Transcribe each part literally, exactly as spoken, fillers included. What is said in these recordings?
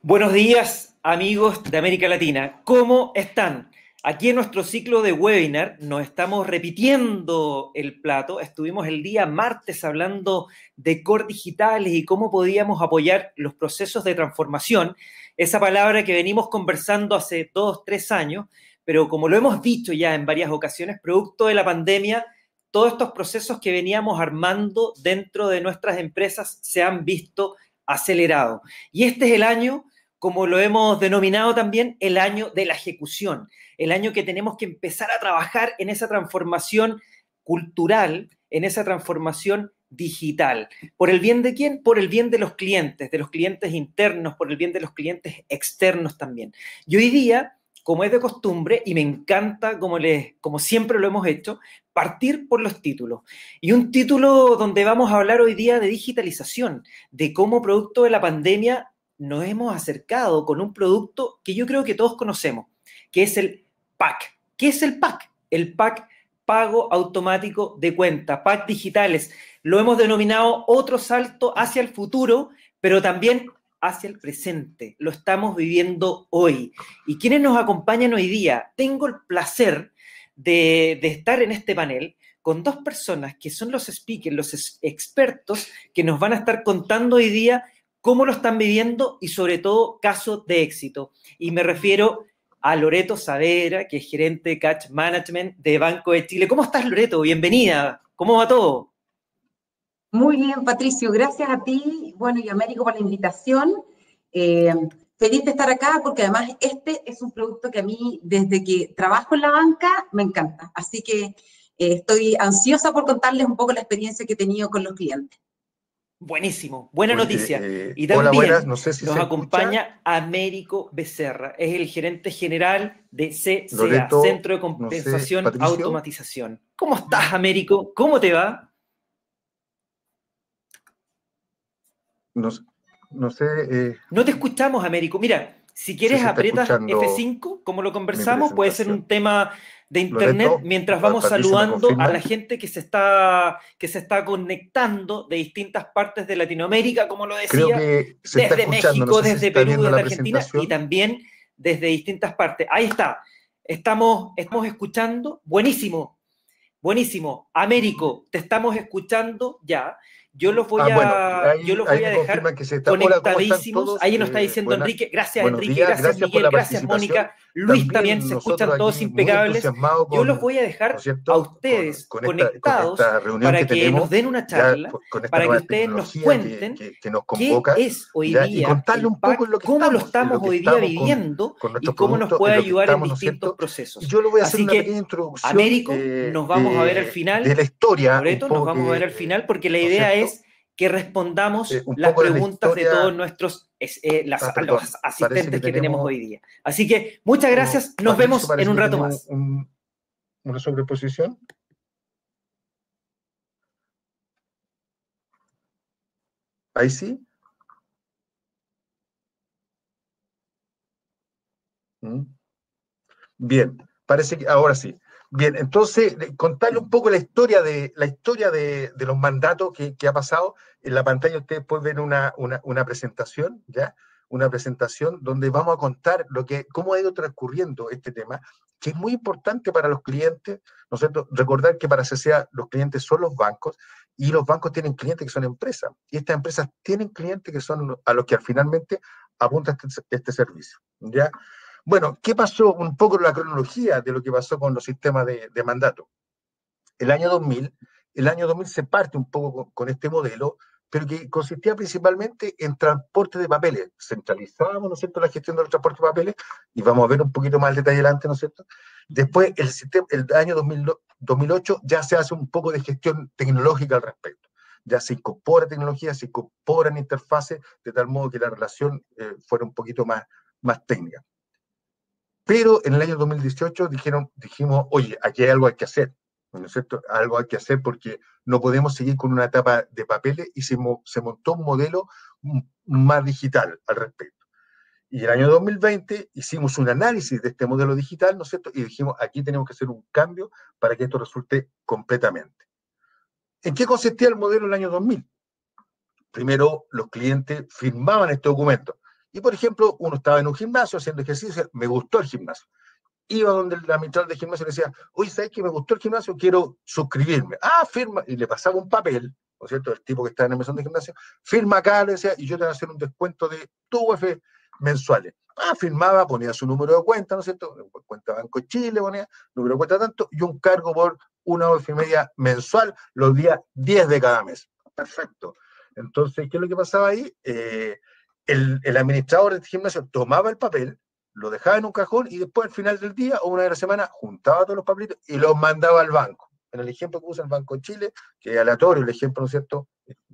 Buenos días, amigos de América Latina. ¿Cómo están? Aquí en nuestro ciclo de webinar nos estamos repitiendo el plato. Estuvimos el día martes hablando de core digitales y cómo podíamos apoyar los procesos de transformación. Esa palabra que venimos conversando hace dos, tres años, pero como lo hemos dicho ya en varias ocasiones, producto de la pandemia, todos estos procesos que veníamos armando dentro de nuestras empresas se han visto acelerados. Y este es el año, como lo hemos denominado también, el año de la ejecución, el año que tenemos que empezar a trabajar en esa transformación cultural, en esa transformación digital. ¿Por el bien de quién? Por el bien de los clientes, de los clientes internos, por el bien de los clientes externos también. Y hoy día, como es de costumbre, y me encanta, como, les, como siempre lo hemos hecho, partir por los títulos. Y un título donde vamos a hablar hoy día de digitalización, de cómo producto de la pandemia nos hemos acercado con un producto que yo creo que todos conocemos, que es el P A C. ¿Qué es el P A C? El P A C, pago automático de cuenta, P A C digitales. Lo hemos denominado otro salto hacia el futuro, pero también hacia el presente. Lo estamos viviendo hoy. ¿Y quiénes nos acompañan hoy día? Tengo el placer de, de estar en este panel con dos personas que son los speakers, los expertos que nos van a estar contando hoy día cómo lo están viviendo y sobre todo casos de éxito. Y me refiero a Loreto Saavedra, que es gerente de Cash Management de Banco de Chile. ¿Cómo estás, Loreto? Bienvenida. ¿Cómo va todo? Muy bien, Patricio. Gracias a ti, bueno, y a Américo por la invitación. Eh, feliz de estar acá porque además este es un producto que a mí, desde que trabajo en la banca, me encanta. Así que eh, estoy ansiosa por contarles un poco la experiencia que he tenido con los clientes. Buenísimo, buena Oye, noticia. eh, Y hola, buenas, también no sé si nos se escucha. acompaña Américo Becerra, es el gerente general de C C A, Loreto, Centro de no sé, Compensación Patricio, Automatización. ¿Cómo estás, Américo? ¿Cómo te va? no, no sé eh, No te escuchamos, Américo. Mira, si si quieres se está aprietas F escuchando cinco, como lo mi conversamos, puede ser un presentación. tema de internet, Loreto, mientras Pa- vamos Patricio, ¿me saludando a la confirma? gente que se está, que se está conectando de distintas partes de Latinoamérica, como lo Creo decía, que se está desde escuchando, no México, sé si se desde está Perú, viendo desde la Argentina y presentación. también desde distintas partes. Ahí está. Estamos, estamos escuchando. Buenísimo. Buenísimo. Américo, te estamos escuchando ya. Yo los voy Ah, bueno, a, yo ahí, los ahí voy a me dejar confirman que se está. Hola, ¿cómo están conectadísimos. todos? Ahí nos está Eh, diciendo buena- Enrique. Gracias, buenos Enrique. días, Gracias, gracias por Miguel. la Gracias, participación. Mónica. Luis también. También Se nosotros escuchan todos aquí muy impecables. entusiasmados Yo los con, voy a ¿no es dejar a cierto?, con, ustedes con esta, con conectados esta reunión para que que nos tenemos, den una ya charla, por- con esta para que nueva ustedes nos tecnología que, cuenten que, que nos qué convoca, es hoy ya, y día contarle el un poco P A C, en lo que cómo lo estamos, en lo estamos que hoy día estamos con, viviendo con y nuestros cómo nos productos, puede en lo que ayudar en estamos, ¿no es distintos cierto? Y procesos. yo le voy a hacer Así una pequeña que, introducción Américo, eh, nos vamos a ver al de, de final. la historia, un Loreto, nos poco vamos a que, ver al eh, final porque la ¿no es idea cierto?, es que Eh, respondamos un las poco de la preguntas de todos historia. nuestros eh, las, Ah, a los perdón, parece que asistentes que tenemos tenemos, hoy día. Así que muchas oh, gracias, nos Patricio, vemos en parece un que rato tenemos más. un- una sobreposición. Ahí sí. Mm. Bien, parece que ahora sí. Bien, entonces, de- contarle un poco la historia de, la historia de, de los mandatos que, que ha pasado. En la pantalla ustedes pueden ver una, una, una presentación, ¿ya? Una presentación donde vamos a contar lo que, cómo ha ido transcurriendo este tema, que es muy importante para los clientes, ¿no es cierto? Recordar que para C C A los clientes son los bancos y los bancos tienen clientes que son empresas. Y estas empresas tienen clientes que son a los que finalmente apunta este, este servicio, ¿ya? Bueno, ¿qué pasó? Un poco la cronología de lo que pasó con los sistemas de, de mandato. El año dos mil, el año dos mil se parte un poco con, con este modelo, pero que consistía principalmente en transporte de papeles. Centralizábamos, ¿no es cierto?, la gestión de los transportes de papeles, y vamos a ver un poquito más el detalle adelante, ¿no es cierto? Después, el, sistema, el año dos mil, dos mil ocho ya se hace un poco de gestión tecnológica al respecto. Ya se incorpora tecnología, se incorporan interfaces, de tal modo que la relación eh, fuera un poquito más, más técnica. Pero en el año dos mil dieciocho dijeron, dijimos, oye, aquí hay algo hay que hacer, ¿no es cierto? Algo hay que hacer porque no podemos seguir con una etapa de papeles, y se, mo se montó un modelo más digital al respecto. Y el año dos mil veinte hicimos un análisis de este modelo digital, ¿no es cierto? Y dijimos, aquí tenemos que hacer un cambio para que esto resulte completamente. ¿En qué consistía el modelo en el año dos mil? Primero, los clientes firmaban este documento. Y, por ejemplo, uno estaba en un gimnasio haciendo ejercicio, me gustó el gimnasio. Iba donde el administrador del gimnasio y le decía, oye, ¿sabes que me gustó el gimnasio? Quiero suscribirme. Ah, firma. Y le pasaba un papel, ¿no es cierto? El tipo que está en el mesón de gimnasio, firma acá, le decía, y yo te voy a hacer un descuento de tu U F mensuales. Ah, firmaba, ponía su número de cuenta, ¿no es cierto? Cuenta Banco Chile, ponía número de cuenta tanto, y un cargo por una U F media mensual los días diez de cada mes. Perfecto. Entonces, ¿qué es lo que pasaba ahí? Eh, el, el administrador del gimnasio tomaba el papel, lo dejaba en un cajón y después al final del día o una de la semana juntaba todos los papelitos y los mandaba al banco. En el ejemplo que usa el Banco Chile, que es aleatorio el ejemplo, ¿no es cierto?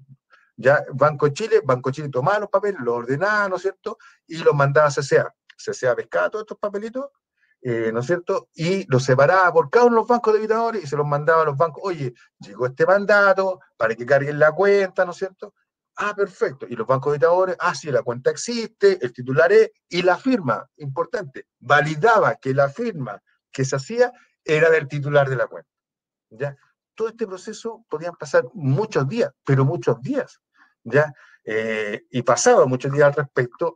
Ya Banco Chile, Banco Chile tomaba los papeles, los ordenaba, ¿no es cierto? Y los mandaba a C C A. C C A pescaba todos estos papelitos, eh, ¿no es cierto? Y los separaba por cada uno de los bancos debitadores y se los mandaba a los bancos. Oye, llegó este mandato para que carguen la cuenta, ¿no es cierto? Ah, perfecto. Y los bancos debitadores, ah, sí, la cuenta existe, el titular es, y la firma, importante, validaba que la firma que se hacía era del titular de la cuenta. ¿Ya? Todo este proceso podían pasar muchos días, pero muchos días, ¿ya? Eh, y pasaba muchos días al respecto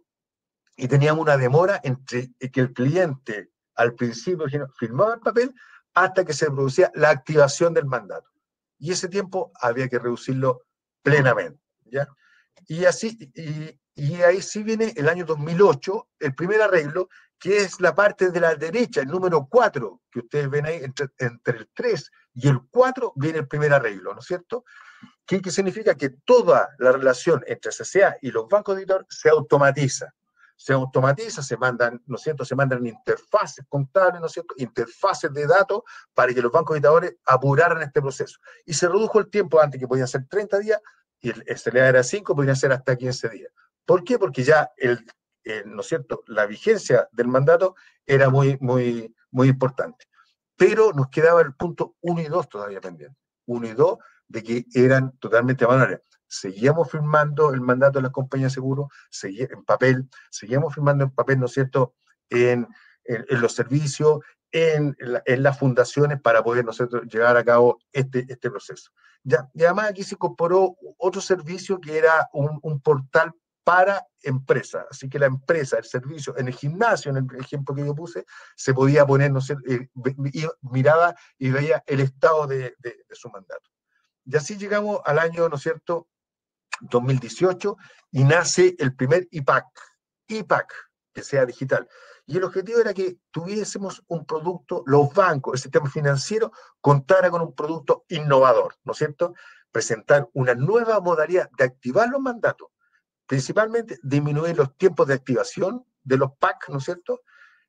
y teníamos una demora entre que el cliente al principio firmaba el papel hasta que se producía la activación del mandato. Y ese tiempo había que reducirlo plenamente, ¿ya? Y así, y, y ahí sí viene el año dos mil ocho, el primer arreglo, que es la parte de la derecha, el número cuatro, que ustedes ven ahí, entre, entre el tres y el cuatro viene el primer arreglo, ¿no es cierto? ¿Qué, qué significa? Que toda la relación entre C C A y los bancos de editor se automatiza. Se automatiza, se mandan, ¿no es cierto? Se mandan interfaces contables, ¿no es cierto? Interfaces de datos para que los bancos editadores apuraran este proceso. Y se redujo el tiempo antes, que podían ser treinta días, y el S L A era cinco, podrían ser hasta quince días. ¿Por qué? Porque ya el, el, ¿no es cierto?, la vigencia del mandato era muy, muy, muy importante. Pero nos quedaba el punto uno y dos todavía pendiente. uno y dos de que eran totalmente manuales. Seguíamos firmando el mandato de las compañías de seguros en papel, seguíamos firmando en papel, ¿no es cierto?, en, en, en los servicios, en, la, en las fundaciones para poder nosotros llevar a cabo este, este proceso. Ya, y además aquí se incorporó otro servicio que era un, un portal para empresas. Así que la empresa, el servicio, en el gimnasio, en el ejemplo que yo puse, se podía poner, no sé, eh, miraba y veía el estado de, de, de su mandato. Y así llegamos al año, ¿no es cierto?, dos mil dieciocho, y nace el primer I P A C, I P A C, que sea digital. Y el objetivo era que tuviésemos un producto, los bancos, el sistema financiero, contara con un producto innovador, ¿no es cierto? Presentar una nueva modalidad de activar los mandatos, principalmente disminuir los tiempos de activación de los P A C, ¿no es cierto?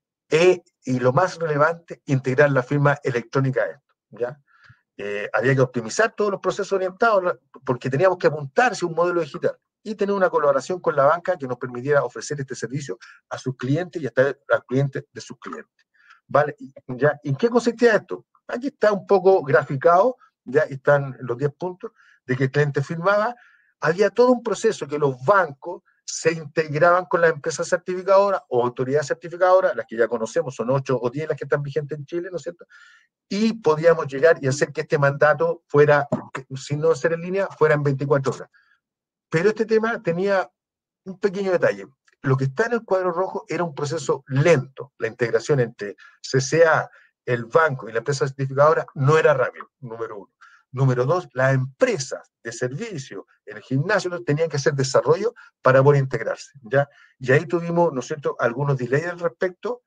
E, y lo más relevante, integrar la firma electrónica a esto, ¿ya? Eh, había que optimizar todos los procesos orientados porque teníamos que apuntar hacia un modelo digital y tener una colaboración con la banca que nos permitiera ofrecer este servicio a sus clientes y hasta al cliente de sus clientes. ¿Vale? ¿Ya? ¿En qué consistía esto? Aquí está un poco graficado, ya están los diez puntos, de que el cliente firmaba. Había todo un proceso que los bancos se integraban con las empresas certificadoras o autoridades certificadoras, las que ya conocemos, son ocho o diez las que están vigentes en Chile, ¿no es cierto? Y podíamos llegar y hacer que este mandato fuera, sin no ser en línea, fuera en veinticuatro horas. Pero este tema tenía un pequeño detalle. Lo que está en el cuadro rojo era un proceso lento. La integración entre C C A, el banco y la empresa certificadora no era rápido, número uno. Número dos, las empresas de servicio en el gimnasio tenían que hacer desarrollo para poder integrarse, ¿ya? Y ahí tuvimos, ¿no es cierto?, algunos delays al respecto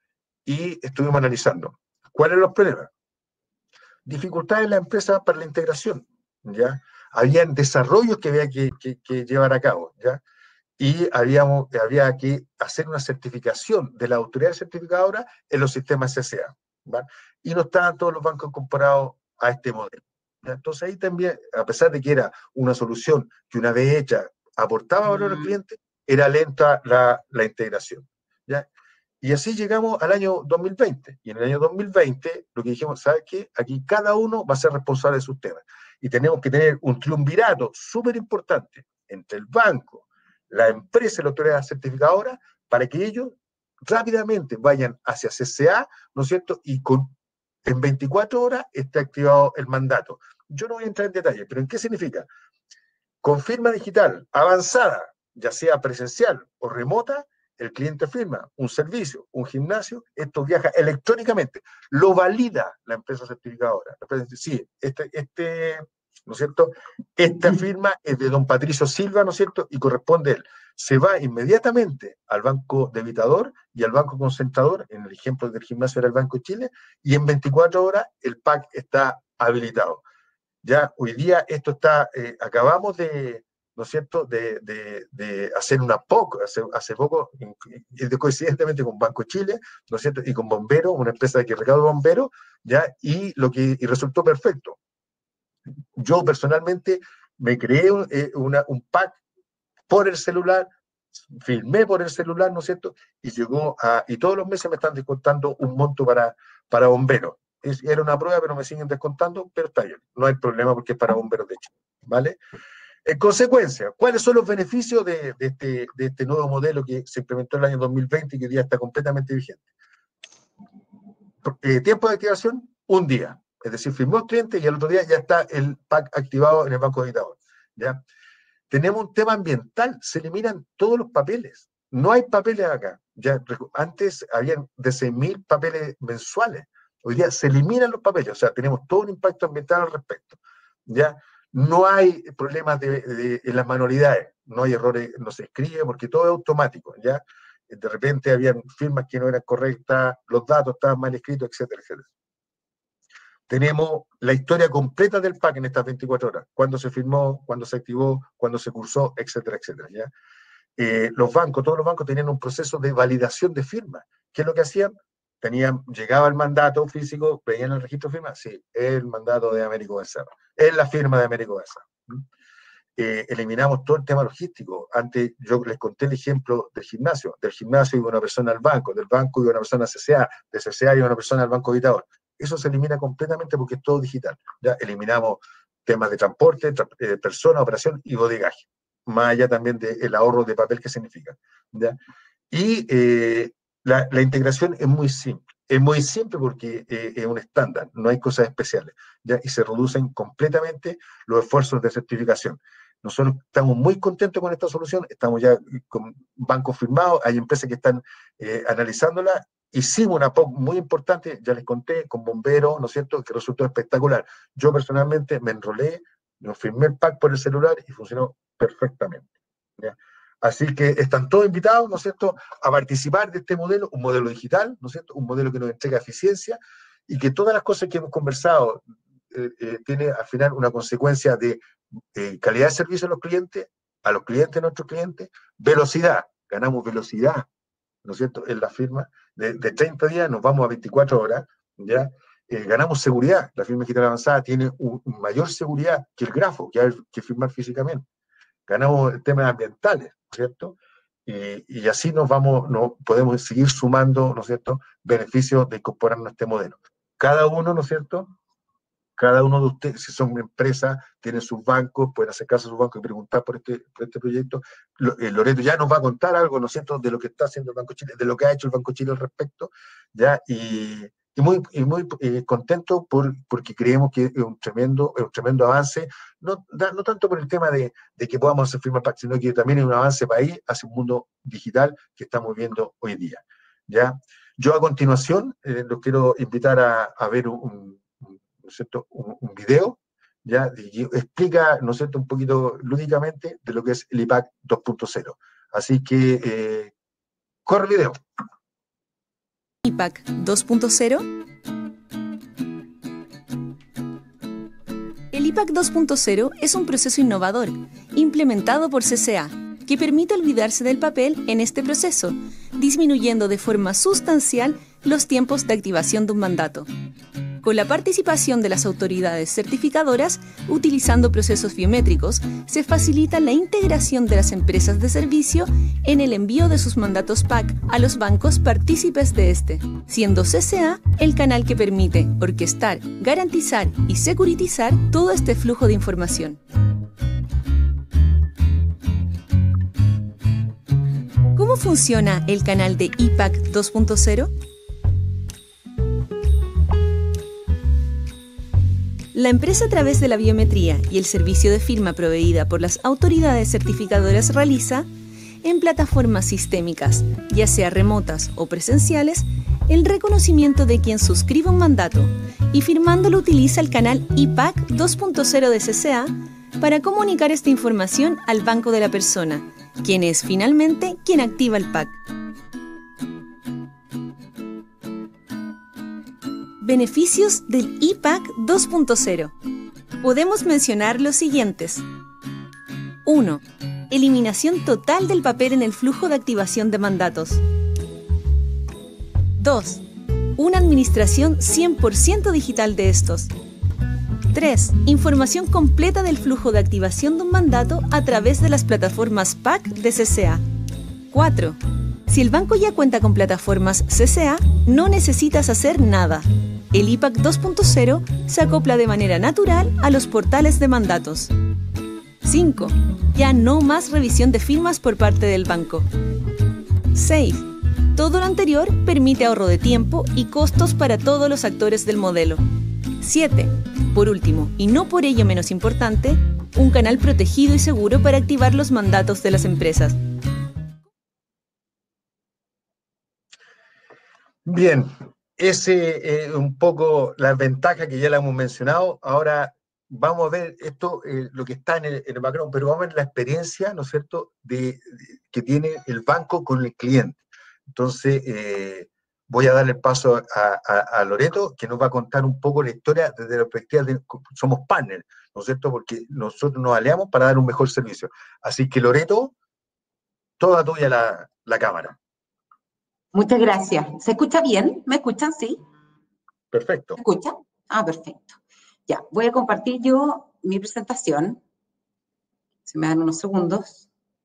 y estuvimos analizando. ¿Cuáles eran los problemas? Dificultades en la empresa para la integración, ¿ya? Habían desarrollos que había que, que, que llevar a cabo, ¿ya? Y habíamos, había que hacer una certificación de la autoridad certificadora en los sistemas C C A, ¿vale? Y no estaban todos los bancos incorporados a este modelo, ¿ya? Entonces ahí también, a pesar de que era una solución que una vez hecha aportaba valor al cliente, era lenta la, la integración, ¿ya? Y así llegamos al año dos mil veinte. Y en el año dos mil veinte, lo que dijimos, ¿sabes qué? Aquí cada uno va a ser responsable de sus temas. Y tenemos que tener un triunvirato súper importante entre el banco, la empresa y la autoridad certificadora para que ellos rápidamente vayan hacia C C A, ¿no es cierto? Y con, en veinticuatro horas esté activado el mandato. Yo no voy a entrar en detalle, pero ¿en qué significa? Con firma digital avanzada, ya sea presencial o remota, el cliente firma un servicio, un gimnasio, esto viaja electrónicamente, lo valida la empresa certificadora. La empresa dice, sí, este, este, ¿no es cierto? Esta firma es de don Patricio Silva, ¿no es cierto? Y corresponde a él. Se va inmediatamente al banco debitador y al banco concentrador, en el ejemplo del gimnasio era el Banco de Chile, y en veinticuatro horas el P A C está habilitado. Ya hoy día esto está, eh, acabamos de, ¿no es cierto?, de, de, de hacer una P O C, hace, hace poco, coincidentemente con Banco Chile, ¿no es cierto?, y con Bomberos, una empresa que recauda bomberos, ya, y, lo que, y resultó perfecto. Yo personalmente me creé un, eh, una, un P A C por el celular, firmé por el celular, ¿no es cierto?, y llegó a, y todos los meses me están descontando un monto para, para bomberos. Es, era una prueba, pero me siguen descontando, pero está bien, no hay problema porque es para bomberos de Chile, ¿vale? En consecuencia, ¿cuáles son los beneficios de, de, este, de este nuevo modelo que se implementó en el año dos mil veinte y que hoy día está completamente vigente? Eh, tiempo de activación, un día. Es decir, firmó el cliente y el otro día ya está el P A C activado en el banco debitador, ¿ya? Tenemos un tema ambiental, se eliminan todos los papeles. No hay papeles acá. Ya, antes habían de seis mil papeles mensuales. Hoy día se eliminan los papeles, o sea, tenemos todo un impacto ambiental al respecto. ¿Ya? No hay problemas de, de, en las manualidades, no hay errores, no se escribe porque todo es automático. ¿Ya? De repente habían firmas que no eran correctas, los datos estaban mal escritos, etcétera, etcétera. Tenemos la historia completa del P A C en estas veinticuatro horas, cuándo se firmó, cuándo se activó, cuándo se cursó, etcétera, etcétera. ¿Ya? Eh, los bancos, todos los bancos tenían un proceso de validación de firma. ¿Qué es lo que hacían? Tenían, llegaba el mandato físico, veían el registro de firma, sí, es el mandato de Américo Becerra, es la firma de Américo Becerra. Eh, eliminamos todo el tema logístico. Antes yo les conté el ejemplo del gimnasio, del gimnasio iba una persona al banco, del banco iba una persona a C C A, de C C A iba una persona al banco debitador. Eso se elimina completamente porque es todo digital. Ya eliminamos temas de transporte, tra eh, persona, operación y bodegaje, más allá también del ahorro de papel que significa. ¿Ya? Y eh, La, la integración es muy simple, es muy simple porque eh, es un estándar, no hay cosas especiales, ¿ya? Y se reducen completamente los esfuerzos de certificación. Nosotros estamos muy contentos con esta solución, estamos ya con bancos firmados, hay empresas que están eh, analizándola. Hicimos una P O C muy importante, ya les conté, con bomberos, ¿no es cierto?, que resultó espectacular. Yo personalmente me enrolé, me firmé el P A C por el celular y funcionó perfectamente, ¿ya? Así que están todos invitados, ¿no es cierto?, a participar de este modelo, un modelo digital, ¿no es cierto?, un modelo que nos entrega eficiencia y que todas las cosas que hemos conversado eh, eh, tiene al final una consecuencia de eh, calidad de servicio a los clientes, a los clientes de nuestros clientes, velocidad, ganamos velocidad, ¿no es cierto?, en la firma, de, de treinta días nos vamos a veinticuatro horas, ¿ya? Eh, ganamos seguridad, la firma digital avanzada tiene un, un mayor seguridad que el grafo, que hay que firmar físicamente. Ganamos el tema ambientales, ¿cierto? Y, y así nos vamos, no, podemos seguir sumando, ¿no es cierto?, beneficios de incorporarnos a este modelo. Cada uno, ¿no es cierto?, cada uno de ustedes, si son una empresa, tienen sus bancos, pueden acercarse a sus bancos y preguntar por este, por este proyecto. Loreto ya nos va a contar algo, ¿no es cierto?, de lo que está haciendo el Banco Chile, de lo que ha hecho el Banco Chile al respecto, ¿ya? Y, y muy, y muy eh, contento por, porque creemos que es un tremendo, es un tremendo avance, no, no tanto por el tema de, de que podamos hacer firma P A C, sino que también es un avance para ir hacia un mundo digital que estamos viendo hoy día, ¿ya? Yo a continuación eh, los quiero invitar a, a ver un, un, ¿no es cierto?, un, un video, ¿ya? Que explica, ¿no es cierto?, un poquito lúdicamente de lo que es el I P A C dos punto cero. Así que, eh, corre el video. I P A C dos punto cero. El I P A C dos punto cero es un proceso innovador, implementado por C C A, que permite olvidarse del papel en este proceso, disminuyendo de forma sustancial los tiempos de activación de un mandato. Con la participación de las autoridades certificadoras, utilizando procesos biométricos, se facilita la integración de las empresas de servicio en el envío de sus mandatos P A C a los bancos partícipes de este, siendo C C A el canal que permite orquestar, garantizar y securitizar todo este flujo de información. ¿Cómo funciona el canal de I P A C dos punto cero? La empresa, a través de la biometría y el servicio de firma proveída por las autoridades certificadoras, realiza en plataformas sistémicas, ya sea remotas o presenciales, el reconocimiento de quien suscribe un mandato y firmándolo utiliza el canal I P A C dos punto cero de C C A para comunicar esta información al banco de la persona, quien es finalmente quien activa el P A C. Beneficios del I P A C dos punto cero. Podemos mencionar los siguientes. uno. Eliminación total del papel en el flujo de activación de mandatos. dos. Una administración cien por ciento digital de estos. tres. Información completa del flujo de activación de un mandato a través de las plataformas P A C de C C A. cuatro. Si el banco ya cuenta con plataformas C C A, no necesitas hacer nada. El I P A C dos punto cero se acopla de manera natural a los portales de mandatos. cinco. Ya no más revisión de firmas por parte del banco. seis. Todo lo anterior permite ahorro de tiempo y costos para todos los actores del modelo. siete. Por último, y no por ello menos importante, un canal protegido y seguro para activar los mandatos de las empresas. Bien, ese es eh, un poco la ventaja que ya la hemos mencionado. Ahora vamos a ver esto, eh, lo que está en el, en el background, pero vamos a ver la experiencia, ¿no es cierto?, de, de, que tiene el banco con el cliente. Entonces, eh, voy a darle el paso a, a, a Loreto, que nos va a contar un poco la historia desde la perspectiva de, somos partners, ¿no es cierto?, porque nosotros nos aliamos para dar un mejor servicio. Así que, Loreto, toda tuya la, la cámara. Muchas gracias. ¿Se escucha bien? ¿Me escuchan? ¿Sí? Perfecto. ¿Se escucha? Ah, perfecto. Ya, voy a compartir yo mi presentación. Se me dan unos segundos.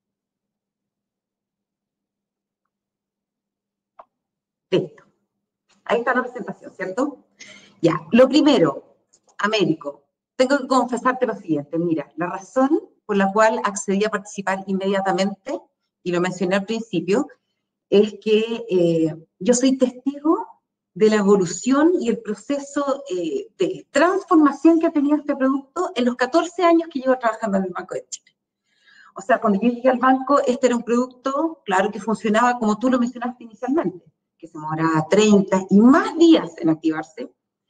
Listo. Ahí está la presentación, ¿cierto? Ya, lo primero, Américo, tengo que confesarte lo siguiente. Mira, la razón por la cual accedí a participar inmediatamente, y lo mencioné al principio, es que eh, yo soy testigo de la evolución y el proceso eh, de transformación que ha tenido este producto en los catorce años que llevo trabajando en el Banco de Chile. O sea, cuando yo llegué al banco, este era un producto, claro, que funcionaba como tú lo mencionaste inicialmente, que se demoraba treinta y más días en activarse,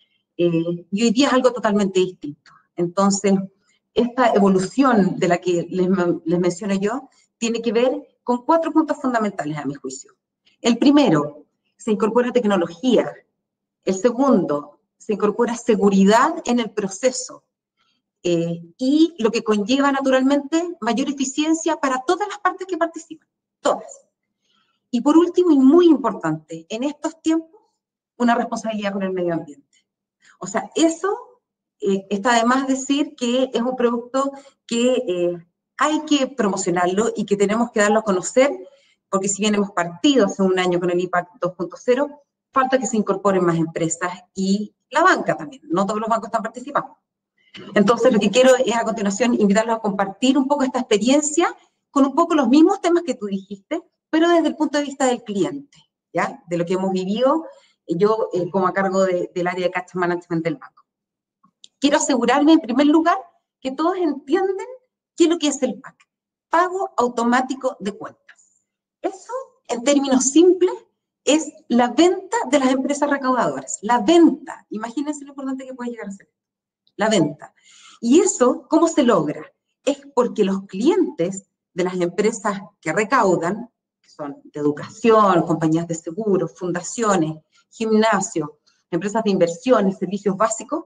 eh, y hoy día es algo totalmente distinto. Entonces, esta evolución de la que les, les menciono yo, tiene que ver con cuatro puntos fundamentales, a mi juicio. El primero, se incorpora tecnología. El segundo, se incorpora seguridad en el proceso. Eh, y lo que conlleva, naturalmente, mayor eficiencia para todas las partes que participan. Todas. Y por último, y muy importante, en estos tiempos, una responsabilidad con el medio ambiente. O sea, eso eh, está de más decir que es un producto que eh, hay que promocionarlo y que tenemos que darlo a conocer, porque si bien hemos partido hace un año con el I P A C dos punto cero, falta que se incorporen más empresas y la banca también. No todos los bancos están participando. Entonces, lo que quiero es a continuación invitarlos a compartir un poco esta experiencia con un poco los mismos temas que tú dijiste, pero desde el punto de vista del cliente, ¿ya? De lo que hemos vivido, yo eh, como a cargo de, del área de Cash Management del banco. Quiero asegurarme, en primer lugar, que todos entienden qué es lo que es el P A C, pago automático de cuentas. Eso, en términos simples, es la venta de las empresas recaudadoras. La venta, imagínense lo importante que puede llegar a ser. La venta. Y eso, ¿cómo se logra? Es porque los clientes de las empresas que recaudan, que son de educación, compañías de seguros, fundaciones, gimnasios, empresas de inversiones, servicios básicos,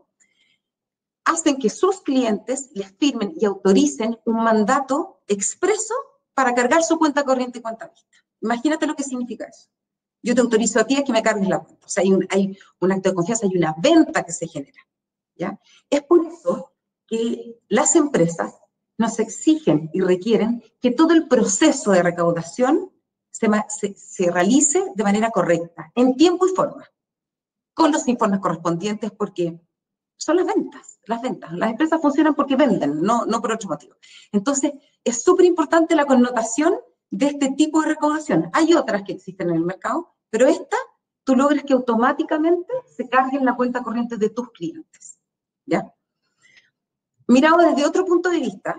hacen que sus clientes les firmen y autoricen un mandato expreso para cargar su cuenta corriente y cuenta vista. Imagínate lo que significa eso. Yo te autorizo a ti a que me cargues la cuenta. O sea, hay un, hay un acto de confianza, hay una venta que se genera. ¿Ya? Es por eso que las empresas nos exigen y requieren que todo el proceso de recaudación se, se, se realice de manera correcta, en tiempo y forma, con los informes correspondientes, porque son las ventas, las ventas. Las empresas funcionan porque venden, no, no por otro motivo. Entonces, es súper importante la connotación de este tipo de recaudación. Hay otras que existen en el mercado, pero esta, tú logras que automáticamente se cargue en la cuenta corriente de tus clientes. ¿Ya? Mirado desde otro punto de vista,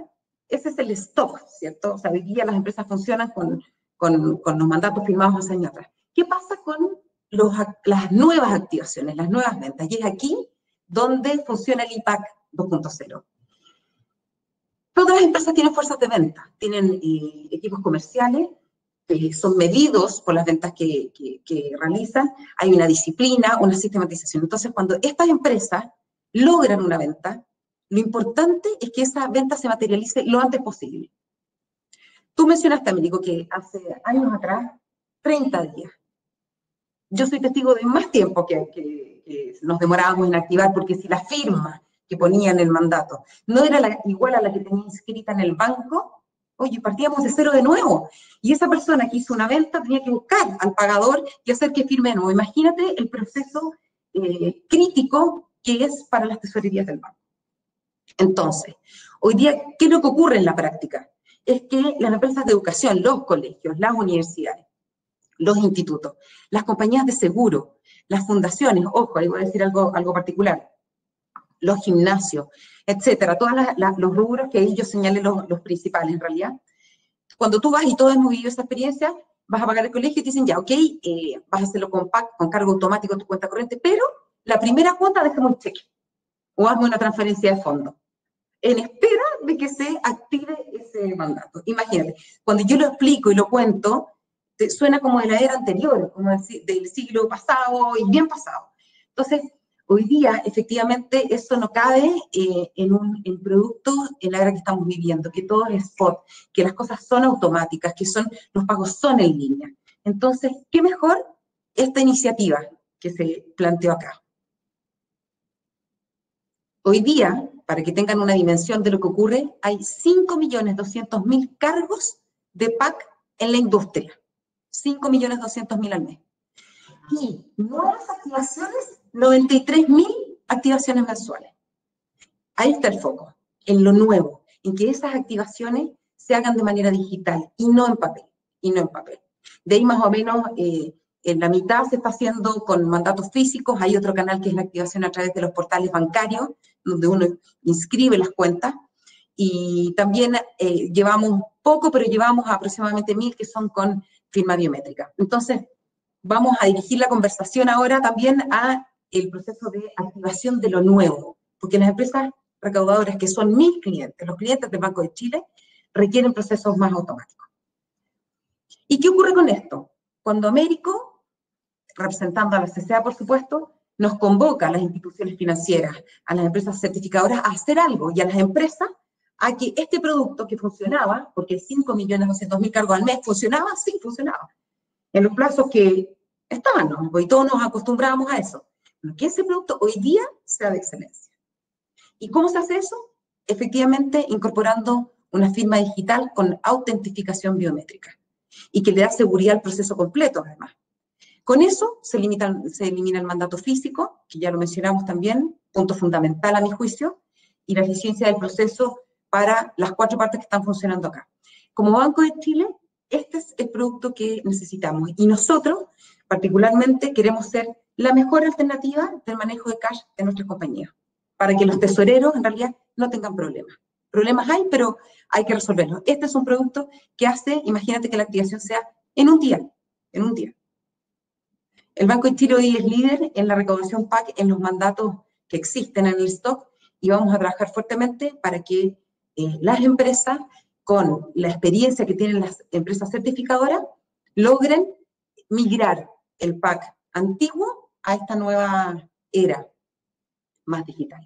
ese es el stock, ¿cierto? O sea, hoy día las empresas funcionan con, con, con los mandatos firmados hace años atrás. ¿Qué pasa con los, las nuevas activaciones, las nuevas ventas? Y es aquí donde funciona el I PAC dos punto cero. Todas las empresas tienen fuerzas de venta, tienen eh, equipos comerciales, que son medidos por las ventas que, que, que realizan, hay una disciplina, una sistematización. Entonces, cuando estas empresas logran una venta, lo importante es que esa venta se materialice lo antes posible. Tú mencionaste, Américo, que hace años atrás, treinta días. Yo soy testigo de más tiempo que, que, que nos demorábamos en activar, porque si la firma que ponía en el mandato no era la, igual a la que tenía inscrita en el banco, oye, partíamos de cero de nuevo. Y esa persona que hizo una venta tenía que buscar al pagador y hacer que firme de nuevo. Imagínate el proceso eh, crítico que es para las tesorerías del banco. Entonces, hoy día, ¿qué es lo que ocurre en la práctica? Es que las empresas de educación, los colegios, las universidades, los institutos, las compañías de seguro, las fundaciones, ojo, ahí voy a decir algo, algo particular, los gimnasios, etcétera, todos los rubros que ahí yo señalé los, los principales en realidad. Cuando tú vas y todos hemos vivido esa experiencia, vas a pagar el colegio y te dicen, ya, ok, eh, vas a hacerlo con P A C, con cargo automático en tu cuenta corriente, pero la primera cuota déjame un cheque o hazme una transferencia de fondo, en espera de que se active ese mandato. Imagínate, cuando yo lo explico y lo cuento, te suena como de la era anterior, como del siglo pasado y bien pasado. Entonces, hoy día, efectivamente, eso no cabe eh, en un en producto en la era que estamos viviendo, que todo es spot, que las cosas son automáticas, que son, los pagos son en línea. Entonces, ¿qué mejor esta iniciativa que se planteó acá? Hoy día, para que tengan una dimensión de lo que ocurre, hay cinco millones doscientos mil cargos de P A C en la industria. cinco millones doscientos mil al mes. Y nuevas activaciones, noventa y tres mil activaciones mensuales. Ahí está el foco, en lo nuevo, en que esas activaciones se hagan de manera digital y no en papel, y no en papel. De ahí más o menos, eh, en la mitad se está haciendo con mandatos físicos, hay otro canal que es la activación a través de los portales bancarios, donde uno inscribe las cuentas, y también eh, llevamos poco, pero llevamos aproximadamente mil que son con firma biométrica. Entonces, vamos a dirigir la conversación ahora también a el proceso de activación de lo nuevo, porque las empresas recaudadoras, que son mis clientes, los clientes del Banco de Chile, requieren procesos más automáticos. ¿Y qué ocurre con esto? Cuando Américo, representando a la C C A, por supuesto, nos convoca a las instituciones financieras, a las empresas certificadoras a hacer algo, y a las empresas a que este producto que funcionaba, porque cinco millones doscientos mil cargos al mes, ¿funcionaba? Sí, funcionaba. En los plazos que estaban, ¿no? Y todos nos acostumbrábamos a eso. Que ese producto hoy día sea de excelencia. ¿Y cómo se hace eso? Efectivamente, incorporando una firma digital con autentificación biométrica y que le da seguridad al proceso completo, además. Con eso se, limitan, se elimina el mandato físico, que ya lo mencionamos también, punto fundamental a mi juicio, y la eficiencia del proceso para las cuatro partes que están funcionando acá. Como Banco de Chile, este es el producto que necesitamos. Y nosotros, particularmente, queremos ser la mejor alternativa del manejo de cash de nuestras compañías, para que los tesoreros, en realidad, no tengan problemas. Problemas hay, pero hay que resolverlos. Este es un producto que hace, imagínate que la activación sea en un día, en un día. El Banco de Chile hoy es líder en la recaudación P A C, en los mandatos que existen en el stock, y vamos a trabajar fuertemente para que eh, las empresas, con la experiencia que tienen las empresas certificadoras, logren migrar el P A C antiguo a esta nueva era más digital.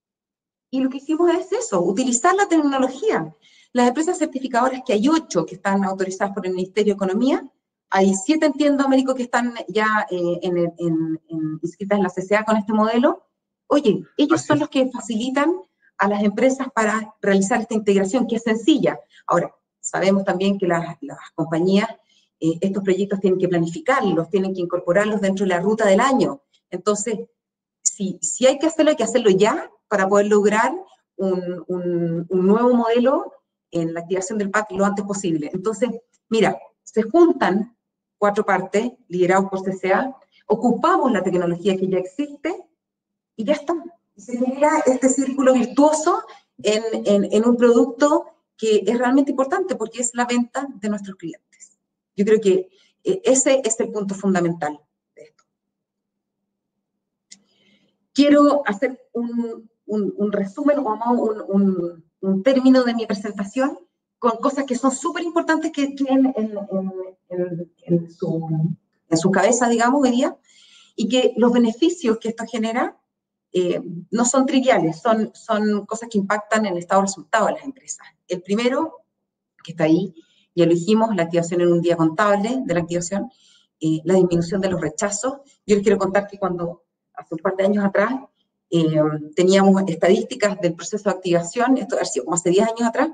Y lo que hicimos es eso, utilizar la tecnología. Las empresas certificadoras, que hay ocho que están autorizadas por el Ministerio de Economía, hay siete, entiendo, Américo, que están ya eh, en, en, en, inscritas en la C C A con este modelo. Oye, ellos son los que facilitan a las empresas para realizar esta integración, que es sencilla. Ahora, sabemos también que las, las compañías, eh, estos proyectos tienen que planificarlos, tienen que incorporarlos dentro de la ruta del año. Entonces, si, si hay que hacerlo, hay que hacerlo ya para poder lograr un, un, un nuevo modelo en la activación del P A C lo antes posible. Entonces, mira, se juntan cuatro partes, liderados por C C A, ocupamos la tecnología que ya existe y ya está. Se genera este círculo virtuoso en, en, en un producto que es realmente importante porque es la venta de nuestros clientes. Yo creo que eh, ese es el punto fundamental de esto. Quiero hacer un, un, un resumen o un, un, un término de mi presentación con cosas que son súper importantes que tienen en, en, en, en, su, en su cabeza, digamos, hoy día, y que los beneficios que esto genera eh, no son triviales, son, son cosas que impactan en el estado de resultado de las empresas. El primero, que está ahí, ya lo dijimos, la activación en un día contable de la activación, eh, la disminución de los rechazos. Yo les quiero contar que cuando, hace un par de años atrás, eh, teníamos estadísticas del proceso de activación, esto ha sido como hace diez años atrás,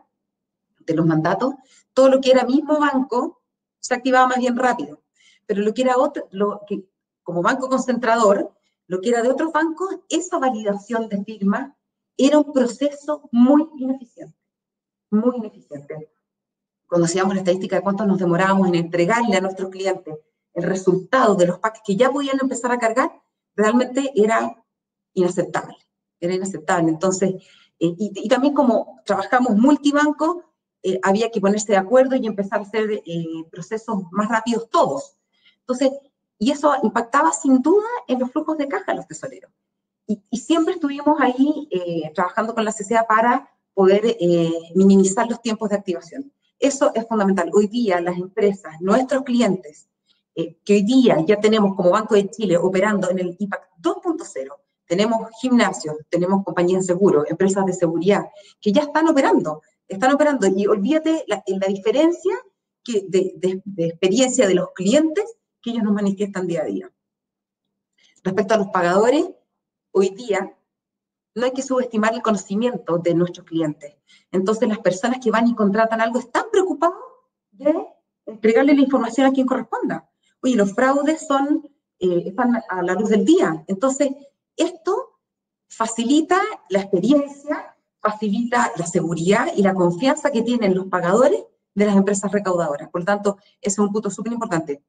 de los mandatos, todo lo que era mismo banco se activaba más bien rápido, pero lo que era otro, lo que, como banco concentrador, lo que era de otros bancos, esa validación de firma era un proceso muy ineficiente, muy ineficiente. Cuando hacíamos la estadística de cuánto nos demorábamos en entregarle a nuestros clientes el resultado de los packs que ya podían empezar a cargar, realmente era inaceptable, era inaceptable. Entonces, eh, y, y también como trabajamos multibanco, eh, había que ponerse de acuerdo y empezar a hacer eh, procesos más rápidos todos. Entonces, y eso impactaba sin duda en los flujos de caja de los tesoreros. Y, y siempre estuvimos ahí eh, trabajando con la C C A para poder eh, minimizar los tiempos de activación. Eso es fundamental. Hoy día las empresas, nuestros clientes, eh, que hoy día ya tenemos como Banco de Chile operando en el I P A C dos punto cero, tenemos gimnasios, tenemos compañías de seguro, empresas de seguridad, que ya están operando, están operando, y olvídate la, la diferencia que de, de, de experiencia de los clientes que ellos nos manifiestan día a día. Respecto a los pagadores, hoy día no hay que subestimar el conocimiento de nuestros clientes. Entonces, las personas que van y contratan algo están preocupadas de entregarle la información a quien corresponda. Oye, los fraudes son, eh, están a la luz del día. Entonces, esto facilita la experiencia, facilita la seguridad y la confianza que tienen los pagadores de las empresas recaudadoras. Por lo tanto, ese es un punto súper importante.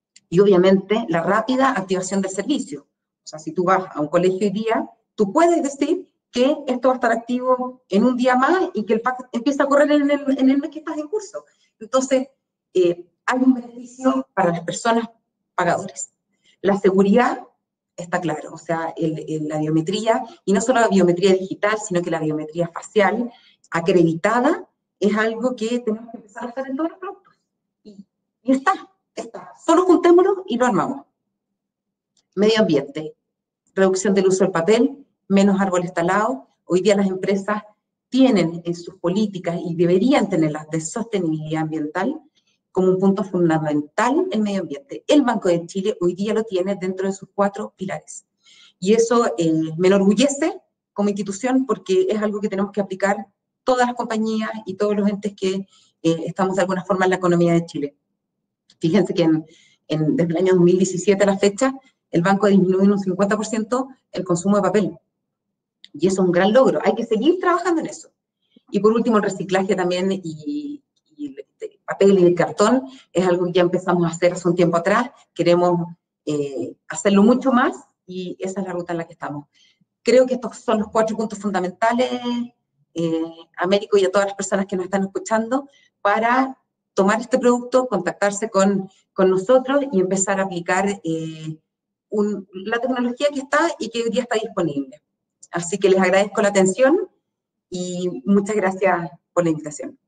Y obviamente, la rápida activación del servicio. O sea, si tú vas a un colegio hoy día, tú puedes decir que esto va a estar activo en un día más y que el pack empieza a correr en el, en el mes que estás en curso. Entonces, eh, hay un beneficio para las personas pagadores. La seguridad está claro, o sea, el, el, la biometría, y no solo la biometría digital, sino que la biometría facial acreditada es algo que tenemos que empezar a hacer en todos los productos. Y, y está, está. Solo juntémoslo y lo armamos. Medio ambiente. Reducción del uso del papel, menos árboles talados. Hoy día las empresas tienen en sus políticas, y deberían tenerlas, de sostenibilidad ambiental, como un punto fundamental el medio ambiente. El Banco de Chile hoy día lo tiene dentro de sus cuatro pilares. Y eso eh, me enorgullece como institución, porque es algo que tenemos que aplicar todas las compañías y todos los entes que eh, estamos de alguna forma en la economía de Chile. Fíjense que en, en, desde el año dos mil diecisiete a la fecha, el banco ha disminuido en un cincuenta por ciento el consumo de papel. Y eso es un gran logro. Hay que seguir trabajando en eso. Y por último, el reciclaje también, y, y el papel y el cartón, es algo que ya empezamos a hacer hace un tiempo atrás. Queremos eh, hacerlo mucho más, y esa es la ruta en la que estamos. Creo que estos son los cuatro puntos fundamentales, eh, a Américo y a todas las personas que nos están escuchando, para tomar este producto, contactarse con, con nosotros y empezar a aplicar eh, Un, la tecnología que está y que hoy día está disponible. Así que les agradezco la atención y muchas gracias por la invitación.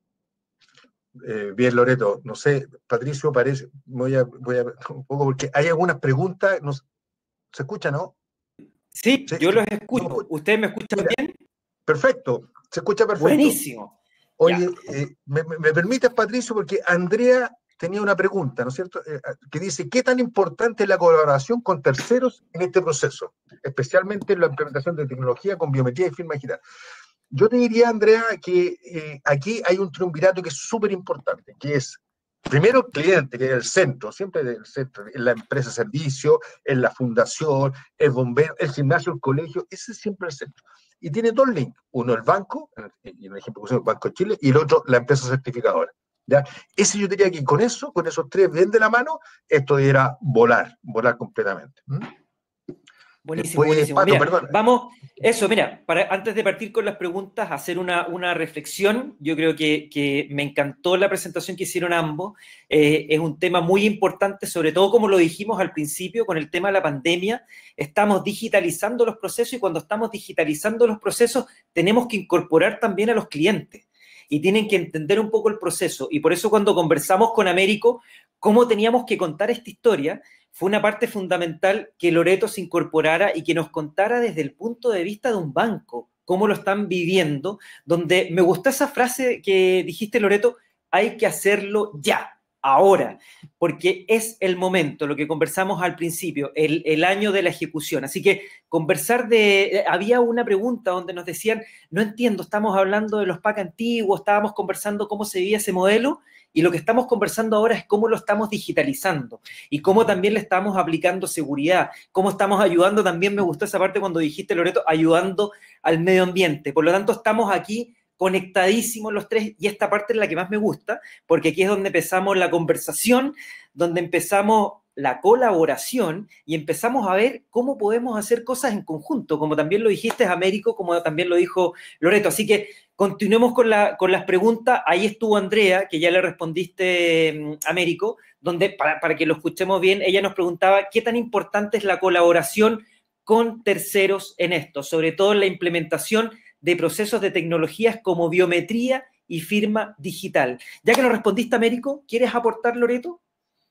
Eh, bien, Loreto, no sé, Patricio, parece, voy a, voy a un poco, porque hay algunas preguntas, no, ¿se escucha, no? Sí, ¿Sí? yo los escucho. No, ¿Ustedes me escuchan mira, bien? Perfecto, se escucha perfecto. Buenísimo. Oye, eh, me, me permites, Patricio, porque Andrea tenía una pregunta, ¿no es cierto?, eh, que dice, ¿qué tan importante es la colaboración con terceros en este proceso, especialmente en la implementación de tecnología con biometría y firma digital? Yo te diría, Andrea, que eh, aquí hay un triunvirato que es súper importante, que es, primero, el cliente, que es el centro, siempre el centro, en la empresa servicio, en la fundación, el bombero, el gimnasio, el colegio, ese es siempre el centro. Y tiene dos links, uno el banco, y en el ejemplo que el Banco de Chile, y el otro la empresa certificadora. ¿Ya? Ese yo diría que con eso, con esos tres bien de la mano, esto debiera volar, volar completamente. ¿Mm? Buenísimo, Después, buenísimo. Pato, Mira, perdón. vamos, eso, mira, para, antes de partir con las preguntas, hacer una, una reflexión. Yo creo que, que me encantó la presentación que hicieron ambos. Eh, es un tema muy importante, sobre todo como lo dijimos al principio, con el tema de la pandemia. Estamos digitalizando los procesos y cuando estamos digitalizando los procesos tenemos que incorporar también a los clientes y tienen que entender un poco el proceso. Y por eso cuando conversamos con Américo, cómo teníamos que contar esta historia, fue una parte fundamental que Loreto se incorporara y que nos contara desde el punto de vista de un banco, cómo lo están viviendo, donde me gustó esa frase que dijiste, Loreto, hay que hacerlo ya, ahora, porque es el momento, lo que conversamos al principio, el, el año de la ejecución. Así que conversar de... Había una pregunta donde nos decían, no entiendo, estamos hablando de los P A C antiguos, estábamos conversando cómo se vivía ese modelo, y lo que estamos conversando ahora es cómo lo estamos digitalizando y cómo también le estamos aplicando seguridad, cómo estamos ayudando, también me gustó esa parte cuando dijiste, Loreto, ayudando al medio ambiente. Por lo tanto, estamos aquí conectadísimos los tres y esta parte es la que más me gusta, porque aquí es donde empezamos la conversación, donde empezamos la colaboración y empezamos a ver cómo podemos hacer cosas en conjunto, como también lo dijiste, Américo, como también lo dijo Loreto. Así que continuemos con, la, con las preguntas. Ahí estuvo Andrea, que ya le respondiste, Américo, donde, para, para que lo escuchemos bien, ella nos preguntaba qué tan importante es la colaboración con terceros en esto, sobre todo en la implementación de procesos de tecnologías como biometría y firma digital. Ya que lo respondiste, Américo, ¿quieres aportar, Loreto?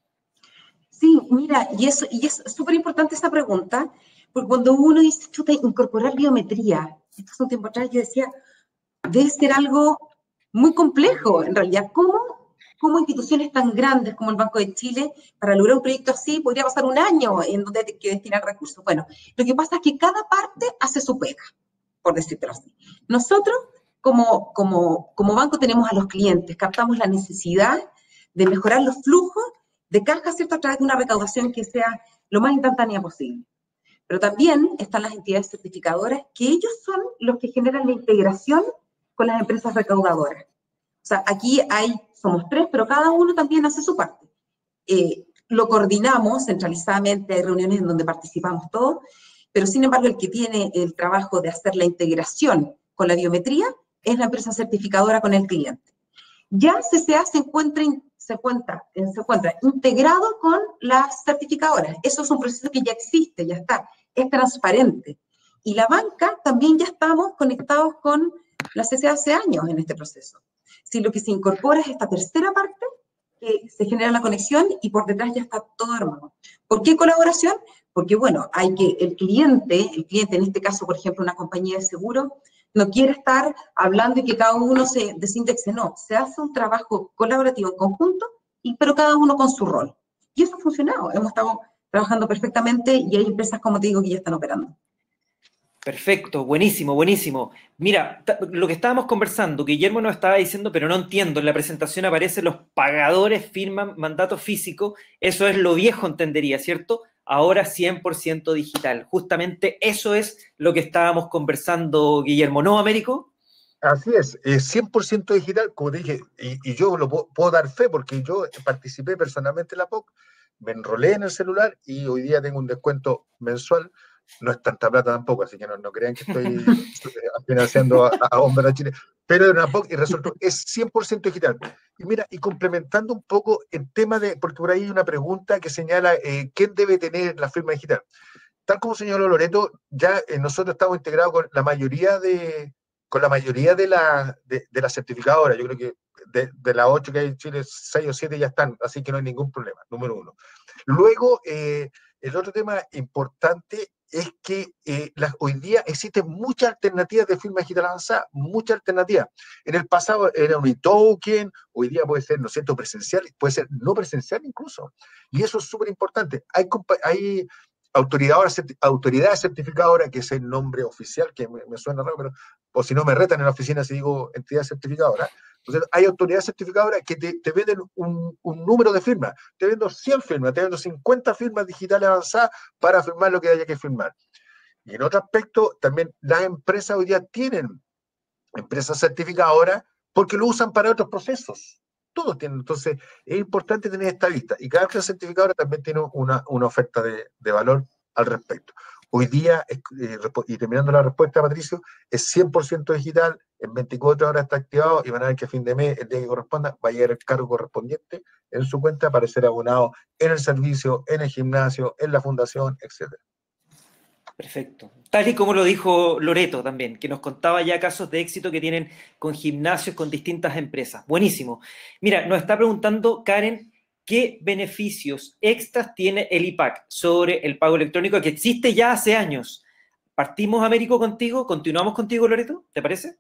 Sí, mira, y, eso, y es súper importante esta pregunta, porque cuando uno dice, chuta, incorporar biometría, esto es un tiempo atrás, yo decía, debe ser algo muy complejo, en realidad. ¿Cómo, cómo instituciones tan grandes como el Banco de Chile, para lograr un proyecto así, podría pasar un año en donde hay que destinar recursos? Bueno, lo que pasa es que cada parte hace su pega, por decirlo así. Nosotros, como, como, como banco, tenemos a los clientes, captamos la necesidad de mejorar los flujos de caja, ¿cierto?, a través de una recaudación que sea lo más instantánea posible. Pero también están las entidades certificadoras, que ellos son los que generan la integración con las empresas recaudadoras. O sea, aquí hay, somos tres, pero cada uno también hace su parte. Eh, lo coordinamos centralizadamente, hay reuniones en donde participamos todos, pero sin embargo el que tiene el trabajo de hacer la integración con la biometría es la empresa certificadora con el cliente. Ya C C A se encuentra, se encuentra, se encuentra integrado con las certificadoras. Eso es un proceso que ya existe, ya está, es transparente. Y la banca también ya estamos conectados con la C C A hace años en este proceso. Si lo que se incorpora es esta tercera parte, que se genera la conexión y por detrás ya está todo armado. ¿Por qué colaboración? Porque, bueno, hay que, el cliente, el cliente en este caso, por ejemplo, una compañía de seguro, no quiere estar hablando y que cada uno se desindexe, no, se hace un trabajo colaborativo en conjunto, y, pero cada uno con su rol. Y eso ha funcionado, hemos estado trabajando perfectamente y hay empresas, como te digo, que ya están operando. Perfecto, buenísimo, buenísimo. Mira, lo que estábamos conversando, Guillermo nos estaba diciendo, pero no entiendo, en la presentación aparecen los pagadores firman mandato físico, eso es lo viejo, entendería, ¿cierto? Ahora cien por ciento digital. Justamente eso es lo que estábamos conversando, Guillermo, ¿no, Américo? Así es, es cien por ciento digital, como te dije, y, y yo lo puedo, puedo dar fe porque yo participé personalmente en la P O C, me enrolé en el celular y hoy día tengo un descuento mensual. No es tanta plata tampoco, así que no, no crean que estoy financiando a, a Hombre de Chile, pero era una P O C y resultó, es cien por ciento digital. Y mira, y complementando un poco el tema de, porque por ahí hay una pregunta que señala eh, quién debe tener la firma digital. Tal como señaló Loreto, ya eh, nosotros estamos integrados con la mayoría de, con la mayoría de la, de, de las certificadoras. Yo creo que de, de las ocho que hay en Chile, seis o siete ya están, así que no hay ningún problema, número uno. Luego, eh, el otro tema importante es que eh, las, hoy día existen muchas alternativas de firma digital avanzada, muchas alternativas. En el pasado era un e-token, hoy día puede ser, ¿no es cierto?, presencial, puede ser no presencial incluso. Y eso es súper importante. Hay, hay autoridades, autoridades certificadoras, que es el nombre oficial, que me, me suena raro, pero o si no me retan en la oficina si digo entidad certificadora. Entonces, hay autoridades certificadoras que te, te venden un, un número de firmas, te vendo cien firmas, te vendo cincuenta firmas digitales avanzadas para firmar lo que haya que firmar. Y en otro aspecto, también las empresas hoy día tienen empresas certificadoras porque lo usan para otros procesos. Todos tienen, entonces es importante tener esta vista. Y cada empresa certificadora también tiene una, una oferta de, de valor al respecto. Hoy día, eh, y terminando la respuesta, Patricio, es cien por ciento digital, en veinticuatro horas está activado y van a ver que a fin de mes, el día que corresponda, va a llegar el cargo correspondiente en su cuenta para ser abonado en el servicio, en el gimnasio, en la fundación, etcétera. Perfecto. Tal y como lo dijo Loreto también, que nos contaba ya casos de éxito que tienen con gimnasios, con distintas empresas. Buenísimo. Mira, nos está preguntando Karen, ¿qué beneficios extras tiene el I P A C sobre el pago electrónico que existe ya hace años? ¿Partimos, Américo, contigo? ¿Continuamos contigo, Loreto? ¿Te parece?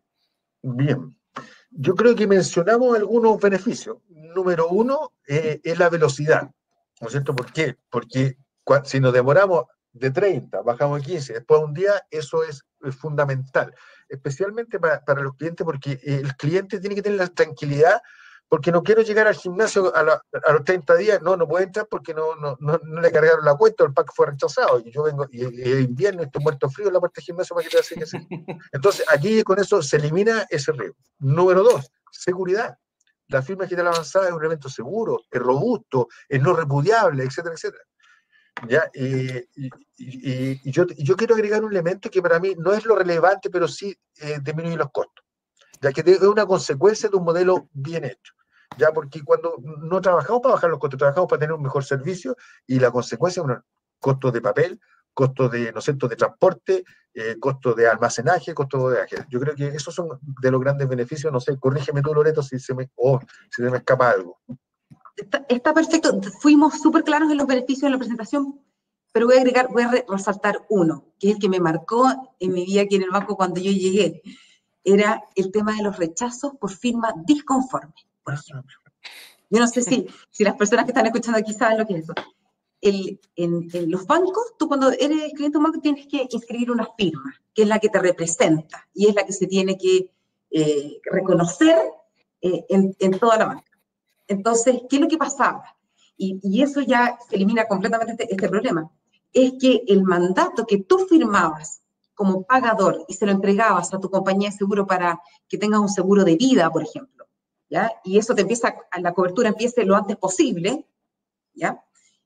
Bien. Yo creo que mencionamos algunos beneficios. Número uno eh, es la velocidad. ¿No es cierto? ¿Por qué? Porque si nos demoramos de treinta, bajamos a quince, después de un día, eso es, es fundamental. Especialmente para, para los clientes, porque el cliente tiene que tener la tranquilidad. Porque no quiero llegar al gimnasio a, la, a los treinta días, no, no puedo entrar porque no, no, no, no le cargaron la cuenta, el pack fue rechazado, y yo vengo, y es invierno, estoy muerto frío en la puerta del gimnasio para que te hace que sí. Entonces, aquí con eso se elimina ese riesgo. Número dos, seguridad. La firma digital avanzada es un elemento seguro, es robusto, es no repudiable, etcétera, etcétera. ¿Ya? Y, y, y, y, yo, y yo quiero agregar un elemento que para mí no es lo relevante, pero sí eh, disminuye los costos, ya que es una consecuencia de un modelo bien hecho. Ya, porque cuando no trabajamos para bajar los costos, trabajamos para tener un mejor servicio, y la consecuencia es un costo de papel, costos de, ¿no es cierto?, de transporte, eh, costos de almacenaje, costos de viaje. Yo creo que esos son de los grandes beneficios. No sé, corrígeme tú, Loreto, si se me, oh, si se me escapa algo. Está, está perfecto. Fuimos súper claros en los beneficios en la presentación, pero voy a agregar, voy a resaltar uno, que es el que me marcó en mi vida aquí en el banco cuando yo llegué. Era el tema de los rechazos por firma disconforme, por ejemplo. Yo no sé si, si las personas que están escuchando aquí saben lo que es eso. El, en, en los bancos, tú cuando eres cliente de un banco tienes que inscribir una firma, que es la que te representa, y es la que se tiene que eh, reconocer eh, en, en toda la banca. Entonces, ¿qué es lo que pasaba? Y, y eso ya se elimina completamente este, este problema. Es que el mandato que tú firmabas como pagador y se lo entregabas a tu compañía de seguro para que tengas un seguro de vida, por ejemplo, ¿ya? Y eso te empieza, la cobertura empiece lo antes posible, ¿ya?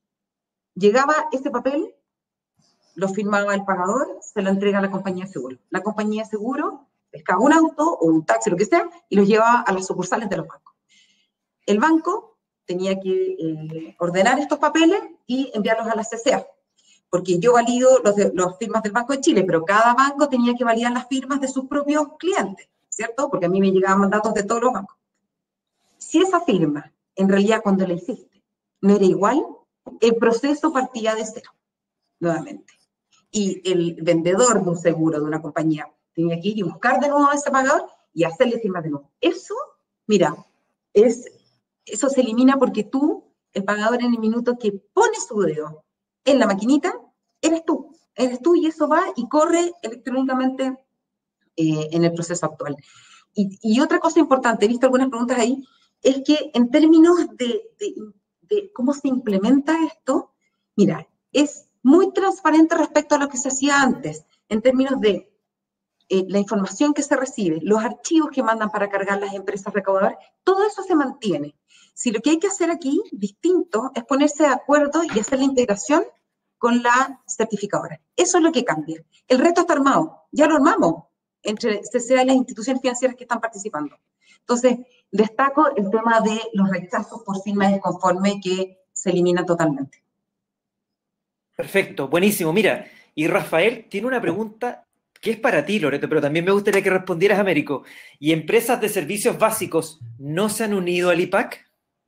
Llegaba ese papel, lo firmaba el pagador, se lo entrega a la compañía de seguro. La compañía de seguro pescaba un auto o un taxi, lo que sea, y los llevaba a las sucursales de los bancos. El banco tenía que eh, ordenar estos papeles y enviarlos a la C C A, porque yo valido los, de, los firmas del Banco de Chile, pero cada banco tenía que validar las firmas de sus propios clientes, ¿cierto? Porque a mí me llegaban datos de todos los bancos. Si esa firma, en realidad cuando la hiciste, no era igual, el proceso partía de cero, nuevamente. Y el vendedor de un seguro, de una compañía, tenía que ir y buscar de nuevo a ese pagador y hacerle firma de nuevo. Eso, mira, es, eso se elimina porque tú, el pagador en el minuto que pone su dedo en la maquinita, eres tú. Eres tú y eso va y corre electrónicamente eh, en el proceso actual. Y, y otra cosa importante, he visto algunas preguntas ahí, es que en términos de, de, de cómo se implementa esto, mira, es muy transparente respecto a lo que se hacía antes, en términos de eh, la información que se recibe, los archivos que mandan para cargar las empresas recaudadoras, todo eso se mantiene. Si lo que hay que hacer aquí, distinto, es ponerse de acuerdo y hacer la integración con la certificadora. Eso es lo que cambia. El resto está armado, ya lo armamos entre C C A y las instituciones financieras que están participando. Entonces, destaco el tema de los rechazos por firma disconforme que se eliminan totalmente. Perfecto, buenísimo. Mira, y Rafael tiene una pregunta que es para ti, Loreto, pero también me gustaría que respondieras, Américo. ¿Y empresas de servicios básicos no se han unido al I P A C?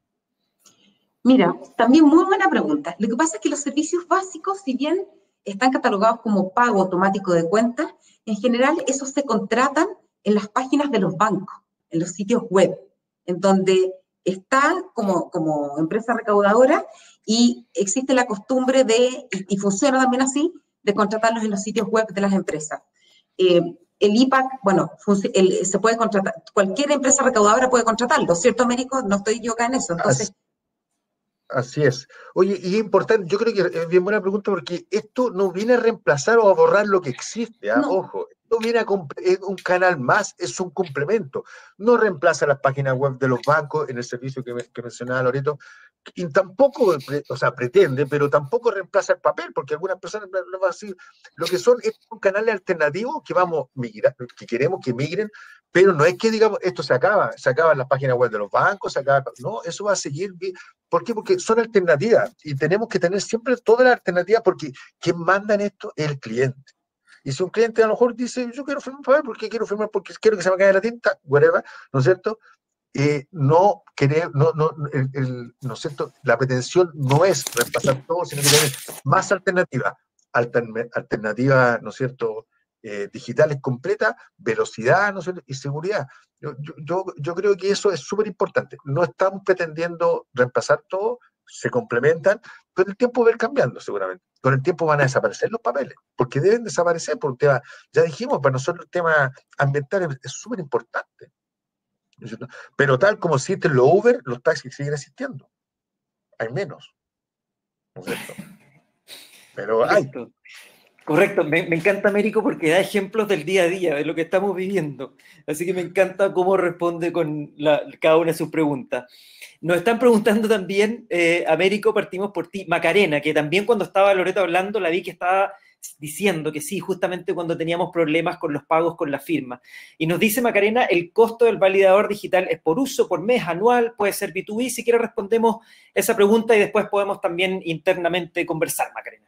Mira, también muy buena pregunta. Lo que pasa es que los servicios básicos, si bien están catalogados como pago automático de cuentas, en general esos se contratan en las páginas de los bancos, en los sitios web, en donde está como, como empresa recaudadora y existe la costumbre de, y, y funciona también así, de contratarlos en los sitios web de las empresas. Eh, el I P A C, bueno, el, se puede contratar, cualquier empresa recaudadora puede contratarlo, ¿cierto, Américo? No estoy yo acá en eso, entonces... Así es. Oye, y es importante, yo creo que es bien buena pregunta porque esto no viene a reemplazar o a borrar lo que existe, ¿eh? No. Ojo, no viene a es un canal más, es un complemento. No reemplaza las páginas web de los bancos en el servicio que, que mencionaba Loreto, y tampoco, o sea, pretende, pero tampoco reemplaza el papel, porque algunas personas lo van a decir, lo que son es un canal alternativo que vamos a migrar, que queremos que migren, pero no es que digamos, esto se acaba, se acaban las páginas web de los bancos, se acaba, no, eso va a seguir. ¿Por qué? Porque son alternativas, y tenemos que tener siempre todas las alternativas, porque quien manda en esto es el cliente. Y si un cliente a lo mejor dice, yo quiero firmar papel, ¿por qué quiero firmar? Porque quiero que se me caiga la tinta, whatever, ¿no es cierto? Eh, no querer, no, no, el, el, ¿no es cierto? La pretensión no es reemplazar todo, sino que tener más alternativas, altern, alternativas, ¿no es cierto?, eh, digitales completas, velocidad, ¿no es cierto?, y seguridad. Yo, yo, yo creo que eso es súper importante. No estamos pretendiendo reemplazar todo, se complementan, pero el tiempo va a ir cambiando seguramente. Con el tiempo van a desaparecer los papeles, porque deben desaparecer por un tema, ya dijimos, para nosotros el tema ambiental es súper importante. Pero tal como existen los Uber, los taxis siguen existiendo. Hay menos, ¿no es cierto? Pero Correcto. hay. Correcto, me, me encanta Américo porque da ejemplos del día a día, de lo que estamos viviendo. Así que me encanta cómo responde con la, cada una de sus preguntas. Nos están preguntando también, eh, Américo, partimos por ti, Macarena, que también cuando estaba Loreto hablando, la vi que estaba diciendo que sí, justamente cuando teníamos problemas con los pagos con la firma. Y nos dice Macarena, el costo del validador digital es por uso, por mes, anual, puede ser B dos B. Si quieres respondemos esa pregunta y después podemos también internamente conversar, Macarena.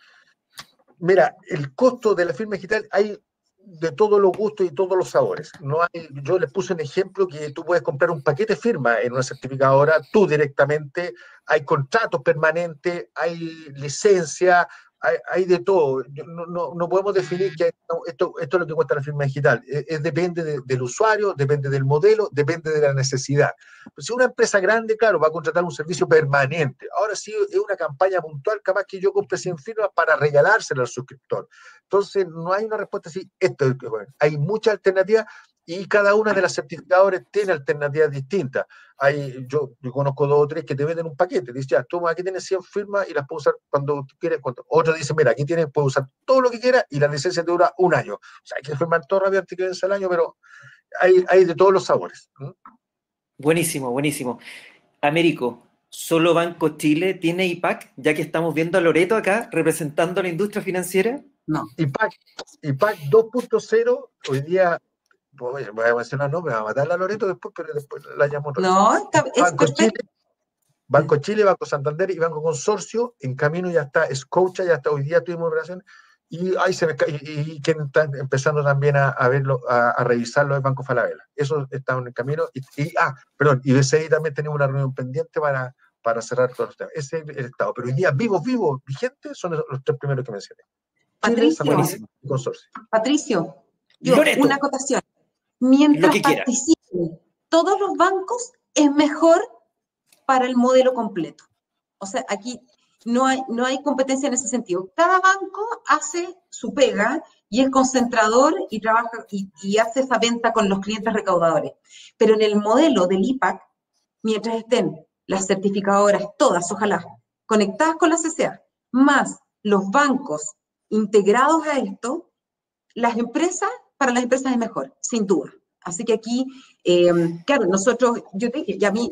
Mira, el costo de la firma digital hay de todos los gustos y todos los sabores. No hay, yo les puse un ejemplo que tú puedes comprar un paquete de firma en una certificadora, tú directamente, hay contratos permanentes, hay licencia, hay, hay de todo. No, no, no podemos definir que esto, esto es lo que cuesta la firma digital. Es, es, depende de, del usuario, depende del modelo, depende de la necesidad. Pues si una empresa grande, claro, va a contratar un servicio permanente. Ahora sí es una campaña puntual, capaz que yo compre cien firmas para regalársela al suscriptor. Entonces no hay una respuesta así. Esto es, bueno, hay muchas alternativas y cada una de las certificadores tiene alternativas distintas. Hay, yo, yo conozco dos o tres que te venden un paquete, dices, ya, toma, aquí tienes cien firmas y las puedes usar cuando quieras. Cuando... Otro dice, mira, aquí tienes, puedes usar todo lo que quieras y la licencia te dura un año. O sea, hay que firmar todo rápido antes que vence el año, pero hay, hay de todos los sabores. ¿Mm? Buenísimo, buenísimo. Américo, ¿solo Banco Chile tiene I P A C, ya que estamos viendo a Loreto acá representando a la industria financiera? No. I P A C, I P A C dos punto cero, hoy día, voy a mencionar, no, me va a matar la Loreto después, pero después la llamo. No, está, es Banco perfecto. Chile, Banco Chile, Banco Santander y Banco Consorcio, en camino ya está Scotia, ya está, hoy día tuvimos relación, y ahí se me y, y quien está empezando también a, a verlo, a, a revisarlo es Banco Falabella. Eso está en el camino, y, y ah, perdón, y B C I también tenemos una reunión pendiente para, para cerrar todos los temas. Ese es el estado, pero hoy día vivos, vivos, vigentes, son los, los tres primeros que mencioné. Patricio, Chile, y Consorcio. Patricio, yo, Loreto, una acotación. Mientras que participen todos los bancos, es mejor para el modelo completo. O sea, aquí no hay, no hay competencia en ese sentido. Cada banco hace su pega y es concentrador y trabaja y, y hace esa venta con los clientes recaudadores. Pero en el modelo del I P A C, mientras estén las certificadoras, todas, ojalá, conectadas con la C C A, más los bancos integrados a esto, las empresas, para las empresas es mejor, sin duda. Así que aquí, eh, claro, nosotros, yo te dije, y a mí,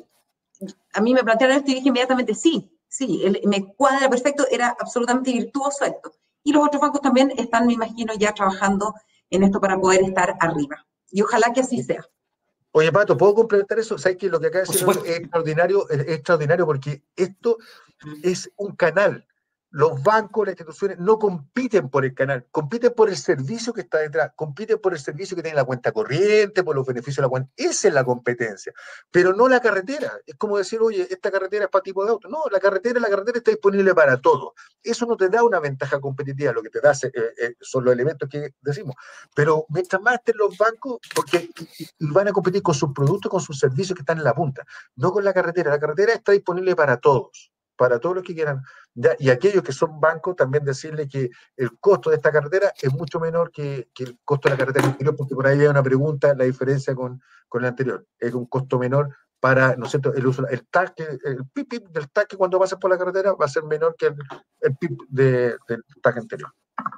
a mí me plantearon esto y dije inmediatamente, sí, sí, el, me cuadra perfecto, era absolutamente virtuoso esto. Y los otros bancos también están, me imagino, ya trabajando en esto para poder estar arriba. Y ojalá que así sea. Oye, Pato, ¿puedo complementar eso? ¿Sabes que lo que acaba de decir es extraordinario, es extraordinario porque esto es un canal. Los bancos, las instituciones no compiten por el canal, compiten por el servicio que está detrás, compiten por el servicio que tiene la cuenta corriente, por los beneficios de la cuenta. Esa es la competencia, pero no la carretera. Es como decir, oye, esta carretera es para tipo de auto. No, la carretera, la carretera está disponible para todo. Eso no te da una ventaja competitiva, lo que te da eh, eh, son los elementos que decimos. Pero mientras más estén los bancos, porque y, y van a competir con sus productos, con sus servicios que están en la punta, no con la carretera. La carretera está disponible para todos. Para todos los que quieran, ya, y aquellos que son bancos, también decirle que el costo de esta carretera es mucho menor que, que el costo de la carretera anterior, porque por ahí hay una pregunta, la diferencia con, con la anterior. Es un costo menor para, ¿no es cierto?, el uso, el taque, el pip, pip del taque cuando pases por la carretera va a ser menor que el, el pip de, del taque anterior.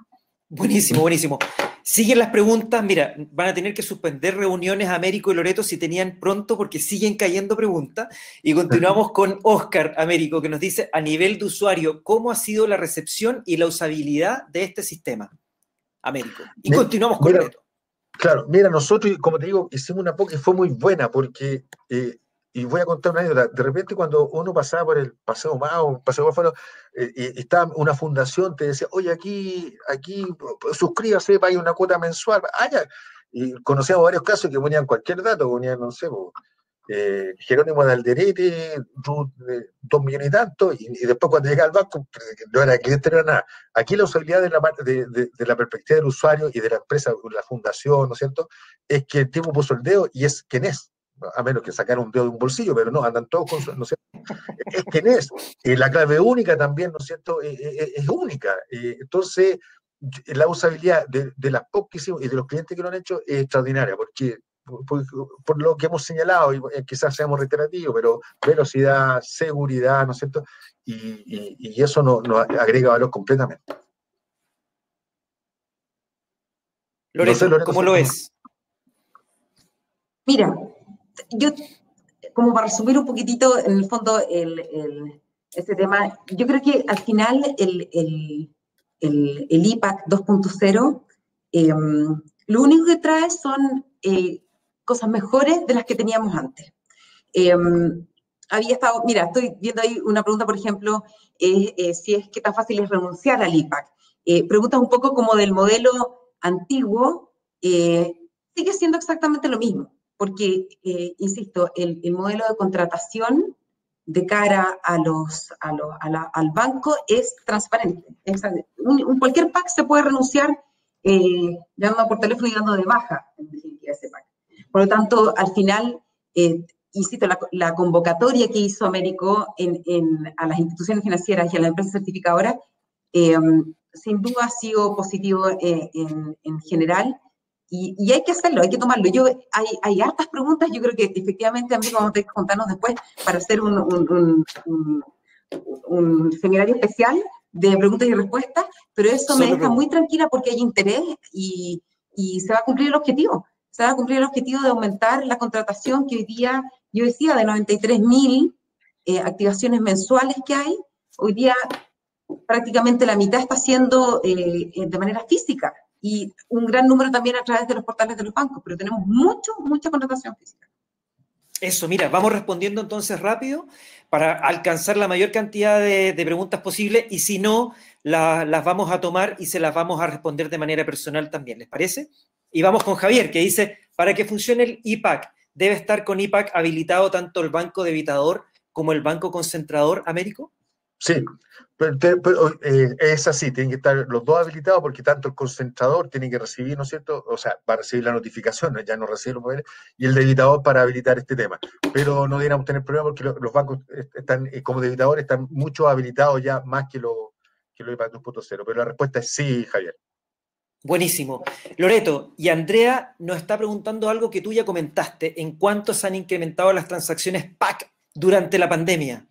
Buenísimo, buenísimo. Siguen las preguntas. Mira, van a tener que suspender reuniones Américo y Loreto si tenían pronto porque siguen cayendo preguntas. Y continuamos con Oscar Américo, que nos dice, a nivel de usuario, ¿cómo ha sido la recepción y la usabilidad de este sistema? Américo. Y mira, continuamos con mira, Loreto. Claro, mira, nosotros, como te digo, hicimos una poca y fue muy buena porque, eh, y voy a contar una anécdota, de repente cuando uno pasaba por el Paseo Mao, Paseo Báfalo, eh, y, y estaba una fundación, te decía, oye, aquí, aquí, suscríbase, pague una cuota mensual, ah, ya. Y conocíamos varios casos que ponían cualquier dato, ponían, no sé, po, eh, Jerónimo de Alderete, du- de dos millones y tanto, y, y después cuando llega al banco, no era cliente, no era nada. Aquí la usabilidad de la, parte- de, de- de la perspectiva del usuario y de la empresa, la fundación, ¿no es cierto?, es que el tipo puso el dedo y es quien es, ¿no? A menos que sacar un dedo de un bolsillo, pero no, andan todos con su, ¿no es cierto? Es quien es. Eh, la clave única también, ¿no es cierto?, Eh, eh, es única. Eh, entonces, la usabilidad de, de las pocas que hicimos y de los clientes que lo han hecho es extraordinaria, porque por, por lo que hemos señalado, y eh, quizás seamos reiterativos, pero velocidad, seguridad, ¿no es cierto? Y, y, y eso nos no agrega valor completamente. Loreto, No sé, Loreto, ¿cómo si lo es? Mira, yo, como para resumir un poquitito, en el fondo, el, el, este tema, yo creo que al final el, el, el, el I PAC dos punto cero, eh, lo único que trae son eh, cosas mejores de las que teníamos antes. Eh, había estado, mira, estoy viendo ahí una pregunta, por ejemplo, eh, eh, si es que tan fácil es renunciar al I PAC. Eh, preguntas un poco como del modelo antiguo, eh, sigue siendo exactamente lo mismo, porque, eh, insisto, el, el, modelo de contratación de cara a los, a los, a la, al banco es transparente. Es, un, un, cualquier PAC se puede renunciar eh, llamando por teléfono y dando de baja, en definitiva, ese PAC. Por lo tanto, al final, eh, insisto, la, la, convocatoria que hizo Américo en, en, a las instituciones financieras y a las empresas certificadoras, eh, sin duda ha sido positivo eh, en, en general, y, y hay que hacerlo, hay que tomarlo. Yo, hay, hay hartas preguntas, yo creo que efectivamente, Américo, vamos a tener que juntarnos después para hacer un, un, un, un, un seminario especial de preguntas y respuestas, pero eso Solo me deja pregunta. muy tranquila porque hay interés y, y se va a cumplir el objetivo. Se va a cumplir el objetivo de aumentar la contratación que hoy día, yo decía, de noventa y tres mil eh, activaciones mensuales que hay, hoy día prácticamente la mitad está haciendo eh, de manera física y un gran número también a través de los portales de los bancos, pero tenemos mucho, mucha contratación física. Eso, mira, vamos respondiendo entonces rápido para alcanzar la mayor cantidad de, de preguntas posible y si no, la, las vamos a tomar y se las vamos a responder de manera personal también, ¿les parece? Y vamos con Javier, que dice, para que funcione el I PAC, ¿debe estar con I PAC habilitado tanto el banco debitador como el banco concentrador, Américo? Sí, pero, pero eh, es así, tienen que estar los dos habilitados porque tanto el concentrador tiene que recibir, ¿no es cierto? O sea, va a recibir la notificación, ya no recibe los poderes, y el debitador para habilitar este tema. Pero no deberíamos tener problema porque los, los bancos están, como debitadores, están mucho habilitados ya más que los que lo I PAC dos punto cero. Pero la respuesta es sí, Javier. Buenísimo. Loreto, y Andrea nos está preguntando algo que tú ya comentaste, ¿en cuánto se han incrementado las transacciones P A C durante la pandemia?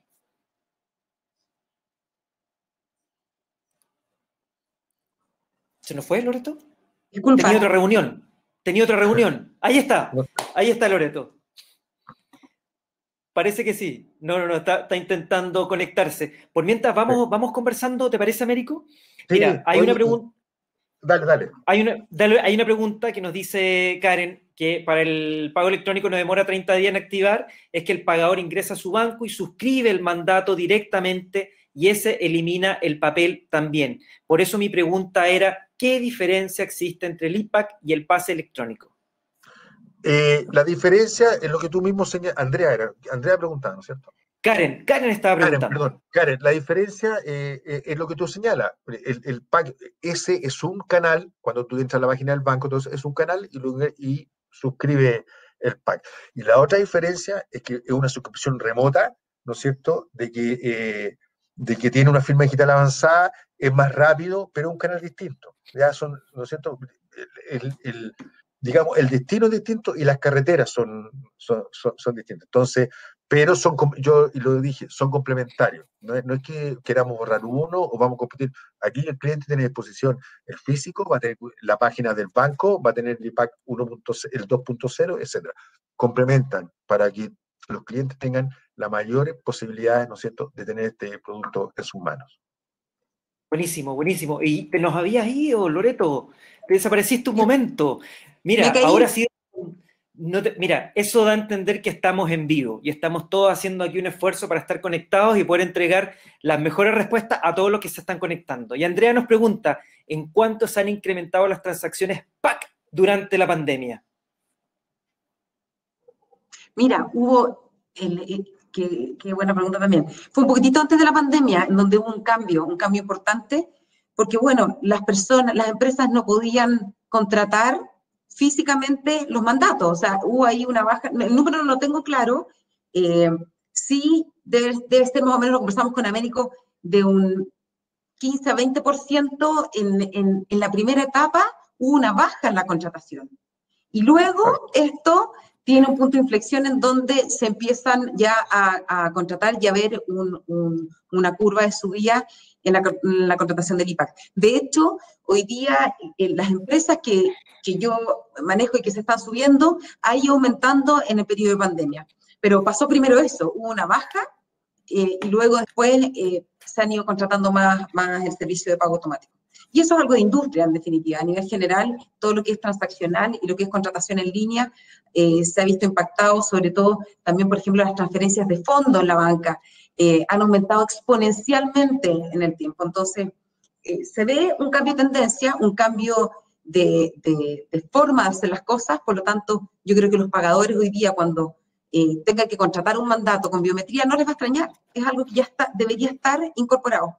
¿Se nos fue, Loreto? Disculpa. Tenía otra reunión. Tenía otra reunión. Ahí está. Ahí está, Loreto. Parece que sí. No, no, no. Está, está intentando conectarse. Por mientras vamos, vamos conversando, ¿te parece, Américo? Mira, sí, hay oye, una pregunta. Dale, dale. Hay una, dale. Hay una pregunta que nos dice Karen, que para el pago electrónico no demora treinta días en activar, es que el pagador ingresa a su banco y suscribe el mandato directamente y ese elimina el papel también. Por eso mi pregunta era, ¿qué diferencia existe entre el I PAC y el pase electrónico? Eh, la diferencia es lo que tú mismo señalas. Andrea era, Andrea preguntaba, ¿no es cierto? Karen, Karen estaba preguntando. Karen, perdón, Karen, la diferencia eh, eh, es lo que tú señalas. El, el P A C, ese es un canal, cuando tú entras a la página del banco, entonces es un canal y, lo, y suscribe el P A C. Y la otra diferencia es que es una suscripción remota, ¿no es cierto?, de que, eh, de que tiene una firma digital avanzada, es más rápido, pero es un canal distinto. Ya son, ¿no es cierto?, el, el, el digamos, el destino es distinto y las carreteras son, son, son, son distintas. Entonces, pero son, yo y lo dije, son complementarios. No es, no es que queramos borrar uno o vamos a competir. Aquí el cliente tiene a disposición el físico, va a tener la página del banco, va a tener el I P A C el dos punto cero, etcétera. Complementan para que los clientes tengan las mayores posibilidades, ¿no es cierto?, de tener este producto en sus manos. Buenísimo, buenísimo. Y te nos habías ido, Loreto. Te desapareciste un momento. Mira, ahora sí. No te, mira, eso da a entender que estamos en vivo y estamos todos haciendo aquí un esfuerzo para estar conectados y poder entregar las mejores respuestas a todos los que se están conectando. Y Andrea nos pregunta, ¿en cuánto se han incrementado las transacciones P A C durante la pandemia? Mira, hubo, el, el, qué, qué buena pregunta también, fue un poquitito antes de la pandemia en donde hubo un cambio, un cambio importante, porque bueno, las personas, las empresas no podían contratar físicamente los mandatos, o sea, hubo ahí una baja, el número no lo tengo claro, eh, sí debe, debe ser más o menos, lo conversamos con Américo, de un quince a veinte por ciento en, en, en la primera etapa hubo una baja en la contratación. Y luego esto tiene un punto de inflexión en donde se empiezan ya a, a contratar y a ver un, un, una curva de subida en la, en la contratación del I P A C. De hecho, hoy día en las empresas que, que yo manejo y que se están subiendo, ha ido aumentando en el periodo de pandemia. Pero pasó primero eso, hubo una baja eh, y luego después eh, se han ido contratando más, más el servicio de pago automático. Y eso es algo de industria, en definitiva. A nivel general, todo lo que es transaccional y lo que es contratación en línea eh, se ha visto impactado, sobre todo también, por ejemplo, las transferencias de fondos en la banca eh, han aumentado exponencialmente en el tiempo. Entonces, eh, se ve un cambio de tendencia, un cambio de, de, de forma de hacer las cosas. Por lo tanto, yo creo que los pagadores hoy día, cuando eh, tengan que contratar un mandato con biometría, no les va a extrañar. Es algo que ya está, debería estar incorporado.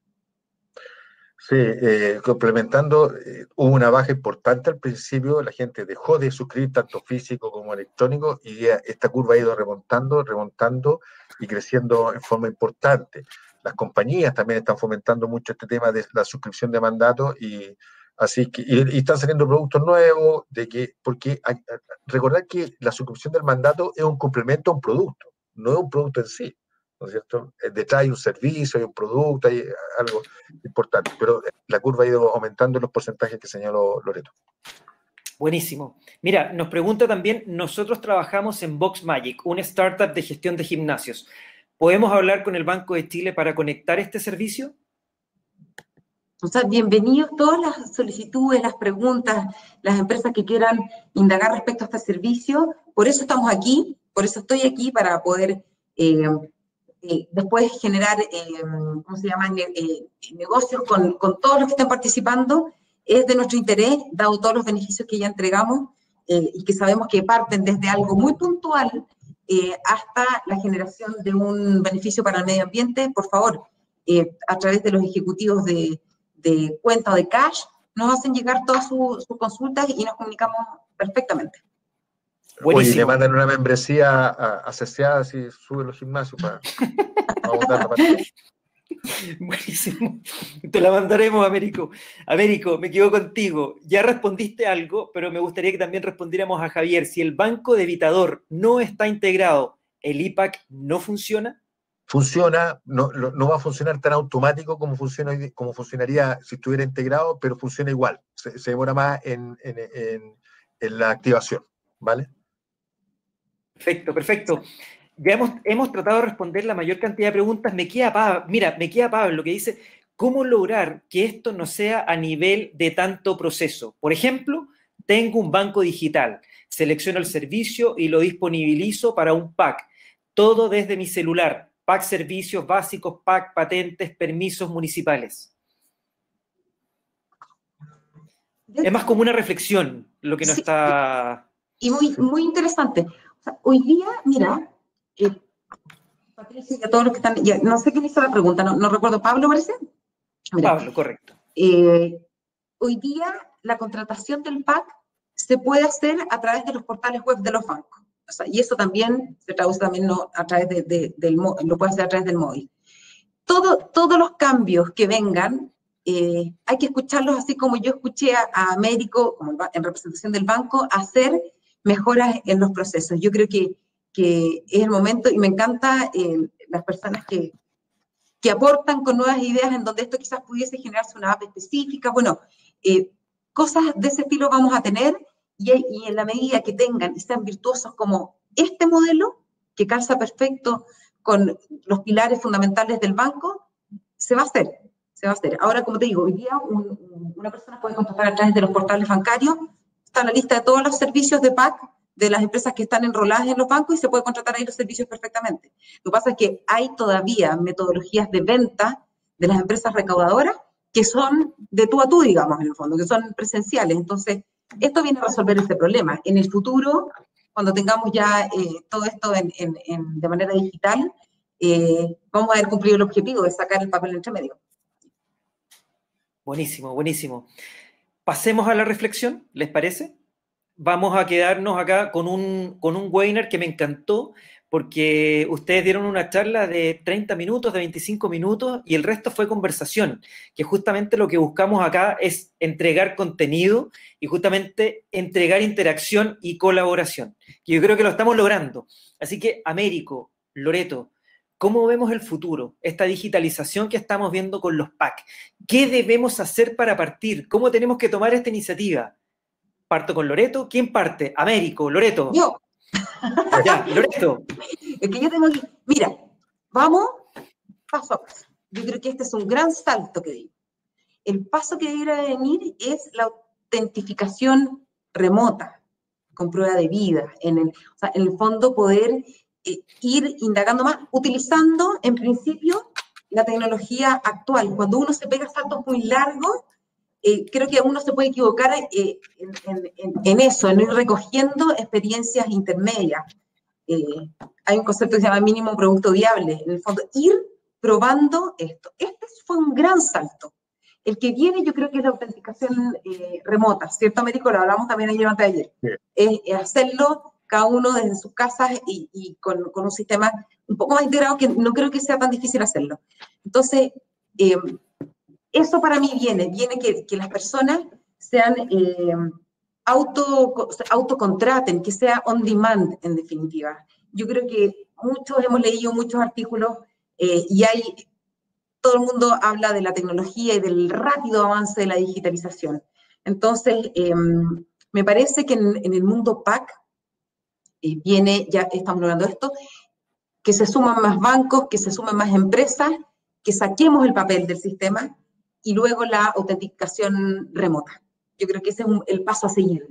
Sí, eh, complementando, eh, hubo una baja importante al principio, la gente dejó de suscribir tanto físico como electrónico y ya esta curva ha ido remontando, remontando y creciendo en forma importante. Las compañías también están fomentando mucho este tema de la suscripción de mandatos y así que y, y están saliendo productos nuevos de que porque hay, recordar que la suscripción del mandato es un complemento a un producto, no es un producto en sí. ¿No es cierto? Detrás hay un servicio, hay un producto, hay algo importante, pero la curva ha ido aumentando en los porcentajes que señaló Loreto. Buenísimo. Mira, nos pregunta también, nosotros trabajamos en BoxMagic, una startup de gestión de gimnasios. ¿Podemos hablar con el Banco de Chile para conectar este servicio? O sea, bienvenidos todas las solicitudes, las preguntas, las empresas que quieran indagar respecto a este servicio. Por eso estamos aquí, por eso estoy aquí, para poder eh, eh, después generar, eh, ¿cómo se llama?, eh, negocios con, con todos los que están participando. Es de nuestro interés, dado todos los beneficios que ya entregamos eh, y que sabemos que parten desde algo muy puntual eh, hasta la generación de un beneficio para el medio ambiente. Por favor, eh, a través de los ejecutivos de, de cuenta o de cash, nos hacen llegar todas sus su consultas y nos comunicamos perfectamente. Buenísimo. Oye, le mandan una membresía asociada si sube los gimnasios para, para botar la partida. Buenísimo. Te la mandaremos, Américo. Américo, me quedo contigo. Ya respondiste algo, pero me gustaría que también respondiéramos a Javier. Si el banco debitador no está integrado, ¿el I P A C no funciona? Funciona, no, no va a funcionar tan automático como, funciona, como funcionaría si estuviera integrado, pero funciona igual. Se, se demora más en, en, en, en la activación, ¿vale? Perfecto, perfecto. Ya hemos, hemos tratado de responder la mayor cantidad de preguntas. Me queda Pablo, mira, me queda Pablo que dice, ¿cómo lograr que esto no sea a nivel de tanto proceso? Por ejemplo, tengo un banco digital, selecciono el servicio y lo disponibilizo para un P A C. Todo desde mi celular. P A C servicios básicos, P A C patentes, permisos municipales. Es más como una reflexión lo que nos sí, está... Y muy, muy interesante. O sea, hoy día, mira, eh, Patricia y a todos los que están, ya, no sé quién hizo la pregunta, no, no recuerdo, ¿Pablo parece? Mira, Pablo, correcto. Eh, hoy día la contratación del P A C se puede hacer a través de los portales web de los bancos. O sea, y eso también se traduce también no, a través de, de, del móvil, lo puede hacer a través del móvil. Todo, todos los cambios que vengan, eh, hay que escucharlos así como yo escuché a, a Américo, como en representación del banco, hacer mejoras en los procesos. Yo creo que que es el momento, y me encanta eh, las personas que, que aportan con nuevas ideas en donde esto quizás pudiese generarse una app específica. Bueno, eh, cosas de ese estilo vamos a tener, y, y en la medida que tengan y sean virtuosos como este modelo, que calza perfecto con los pilares fundamentales del banco, se va a hacer, se va a hacer. Ahora, como te digo, hoy día un, una persona puede contratar a través de los portales bancarios, está la lista de todos los servicios de P A C, de las empresas que están enroladas en los bancos, y se puede contratar ahí los servicios perfectamente. Lo que pasa es que hay todavía metodologías de venta de las empresas recaudadoras que son de tú a tú, digamos, en el fondo, que son presenciales. Entonces, esto viene a resolver ese problema. En el futuro, cuando tengamos ya eh, todo esto en, en, en, de manera digital, eh, vamos a haber cumplido el objetivo de sacar el papel entre medio. Buenísimo, buenísimo. Pasemos a la reflexión, ¿les parece? Vamos a quedarnos acá con un, con un webinar que me encantó, porque ustedes dieron una charla de treinta minutos, de veinticinco minutos, y el resto fue conversación, que justamente lo que buscamos acá es entregar contenido y justamente entregar interacción y colaboración, que yo creo que lo estamos logrando. Así que, Américo, Loreto, ¿cómo vemos el futuro? Esta digitalización que estamos viendo con los P A C. ¿Qué debemos hacer para partir? ¿Cómo tenemos que tomar esta iniciativa? Parto con Loreto. ¿Quién parte? Américo, Loreto. Yo. Ya, Loreto. Es que yo tengo que... Mira, vamos paso a paso. Yo creo que este es un gran salto que digo. El paso que debería venir es la autentificación remota, con prueba de vida. En el, o sea, en el fondo poder eh, ir indagando más, utilizando en principio la tecnología actual. Cuando uno se pega saltos muy largos, Eh, creo que uno se puede equivocar eh, en, en, en eso, en ir recogiendo experiencias intermedias. Eh, hay un concepto que se llama mínimo producto viable, en el fondo, ir probando esto. Este fue un gran salto. El que viene yo creo que es la autenticación eh, remota, ¿cierto, Américo? Lo hablamos también ayer antes de ayer. Sí. Es, es hacerlo cada uno desde sus casas y, y con, con un sistema un poco más integrado, que no creo que sea tan difícil hacerlo. Entonces, eh, eso para mí viene, viene que, que las personas sean eh, auto, autocontraten, que sea on demand, en definitiva. Yo creo que muchos hemos leído muchos artículos eh, y hay, todo el mundo habla de la tecnología y del rápido avance de la digitalización. Entonces, eh, me parece que en, en el mundo P A C eh, viene, ya estamos hablando de esto, que se suman más bancos, que se suman más empresas, que saquemos el papel del sistema, y luego la autenticación remota. Yo creo que ese es un, el paso a seguir.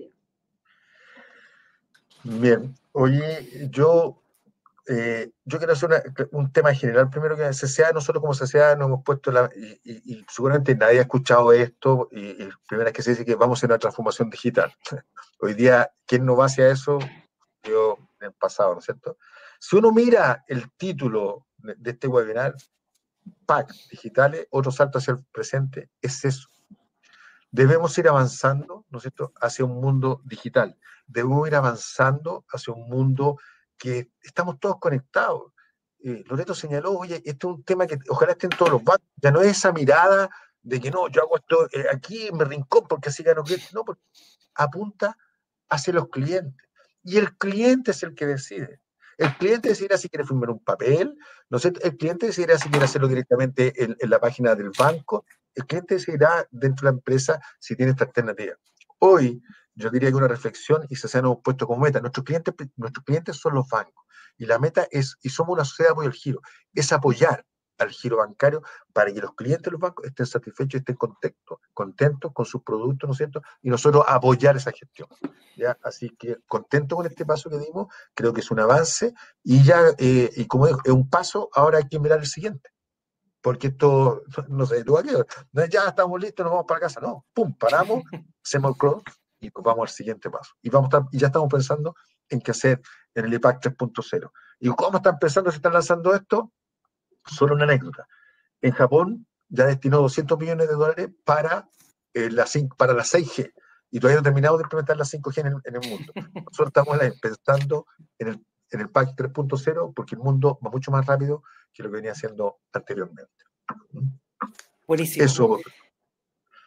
Bien. Oye, yo, eh, yo quiero hacer una, un tema general. Primero que C C A, nosotros como C C A nos hemos puesto, la, y, y, y seguramente nadie ha escuchado esto, y, y primera vez que se dice que vamos en una transformación digital. Hoy día, ¿quién no va hacia eso? Yo en el pasado, ¿no es cierto? Si uno mira el título de, de este webinar, P A C digitales, otro salto hacia el presente, es eso. Debemos ir avanzando, ¿no es cierto?, hacia un mundo digital. Debemos ir avanzando hacia un mundo que estamos todos conectados. Eh, Loreto señaló, oye, este es un tema que ojalá esté en todos los bancos. Ya no es esa mirada de que no, yo hago esto eh, aquí en mi rincón porque así gano clientes. No, porque apunta hacia los clientes. Y el cliente es el que decide. El cliente decidirá si quiere firmar un papel, ¿no sé? El cliente decidirá si quiere hacerlo directamente en, en la página del banco. El cliente decidirá dentro de la empresa si tiene esta alternativa. Hoy, yo diría que una reflexión, y se han puesto como meta, nuestros clientes, nuestros clientes son los bancos. Y la meta es, y somos una sociedad de apoyo al giro, es apoyar al giro bancario para que los clientes de los bancos estén satisfechos y estén contentos, contentos con sus productos, ¿no es cierto? Y nosotros apoyar esa gestión, ¿ya? Así que contento con este paso que dimos, creo que es un avance, y ya, eh, y como digo, es un paso, ahora hay que mirar el siguiente. Porque esto, no sé, tú aquí, ya estamos listos, nos vamos para casa, no, pum, paramos, hacemos el cross y nos vamos al siguiente paso. Y, vamos a estar, y ya estamos pensando en qué hacer en el I P A C tres punto cero. ¿Y cómo están pensando, se están lanzando esto? Solo una anécdota. En Japón ya destinó doscientos millones de dólares para, eh, la, para la seis G, y todavía no terminamos de implementar la cinco G en el, en el mundo. Nosotros estamos pensando en el, en el P A C tres punto cero porque el mundo va mucho más rápido que lo que venía haciendo anteriormente. Buenísimo. Eso.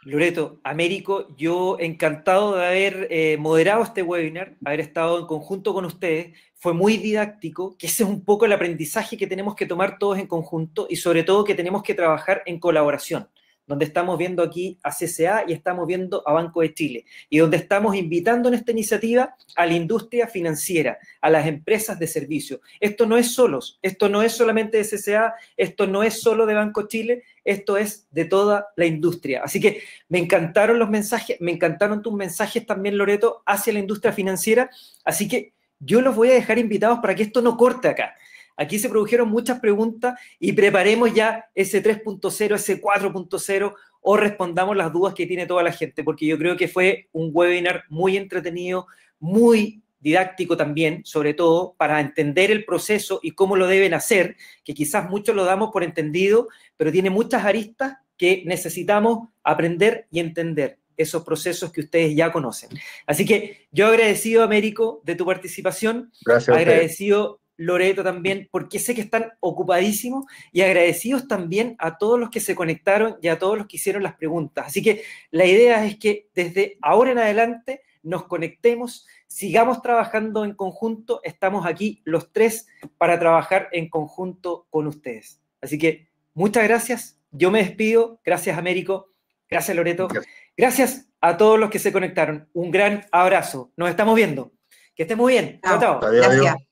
Loreto, Américo, yo encantado de haber eh, moderado este webinar, haber estado en conjunto con ustedes. Fue muy didáctico, que ese es un poco el aprendizaje que tenemos que tomar todos en conjunto y sobre todo que tenemos que trabajar en colaboración, donde estamos viendo aquí a C C A y estamos viendo a Banco de Chile, y donde estamos invitando en esta iniciativa a la industria financiera, a las empresas de servicio. Esto no es solos, esto no es solamente de C C A, esto no es solo de Banco Chile, esto es de toda la industria. Así que me encantaron los mensajes, me encantaron tus mensajes también, Loreto, hacia la industria financiera, así que yo los voy a dejar invitados para que esto no corte acá. Aquí se produjeron muchas preguntas y preparemos ya ese tres punto cero, ese cuatro punto cero, o respondamos las dudas que tiene toda la gente, porque yo creo que fue un webinar muy entretenido, muy didáctico también, sobre todo para entender el proceso y cómo lo deben hacer, que quizás muchos lo damos por entendido, pero tiene muchas aristas que necesitamos aprender y entender esos procesos que ustedes ya conocen. Así que yo agradecido, Américo, de tu participación. Gracias. Agradecido, Loreto, también, porque sé que están ocupadísimos, y agradecidos también a todos los que se conectaron y a todos los que hicieron las preguntas. Así que la idea es que desde ahora en adelante nos conectemos, sigamos trabajando en conjunto. Estamos aquí los tres para trabajar en conjunto con ustedes. Así que muchas gracias. Yo me despido. Gracias, Américo. Gracias, Loreto. Gracias. Gracias a todos los que se conectaron. Un gran abrazo. Nos estamos viendo. Que estén muy bien. Chao, chao. Adiós.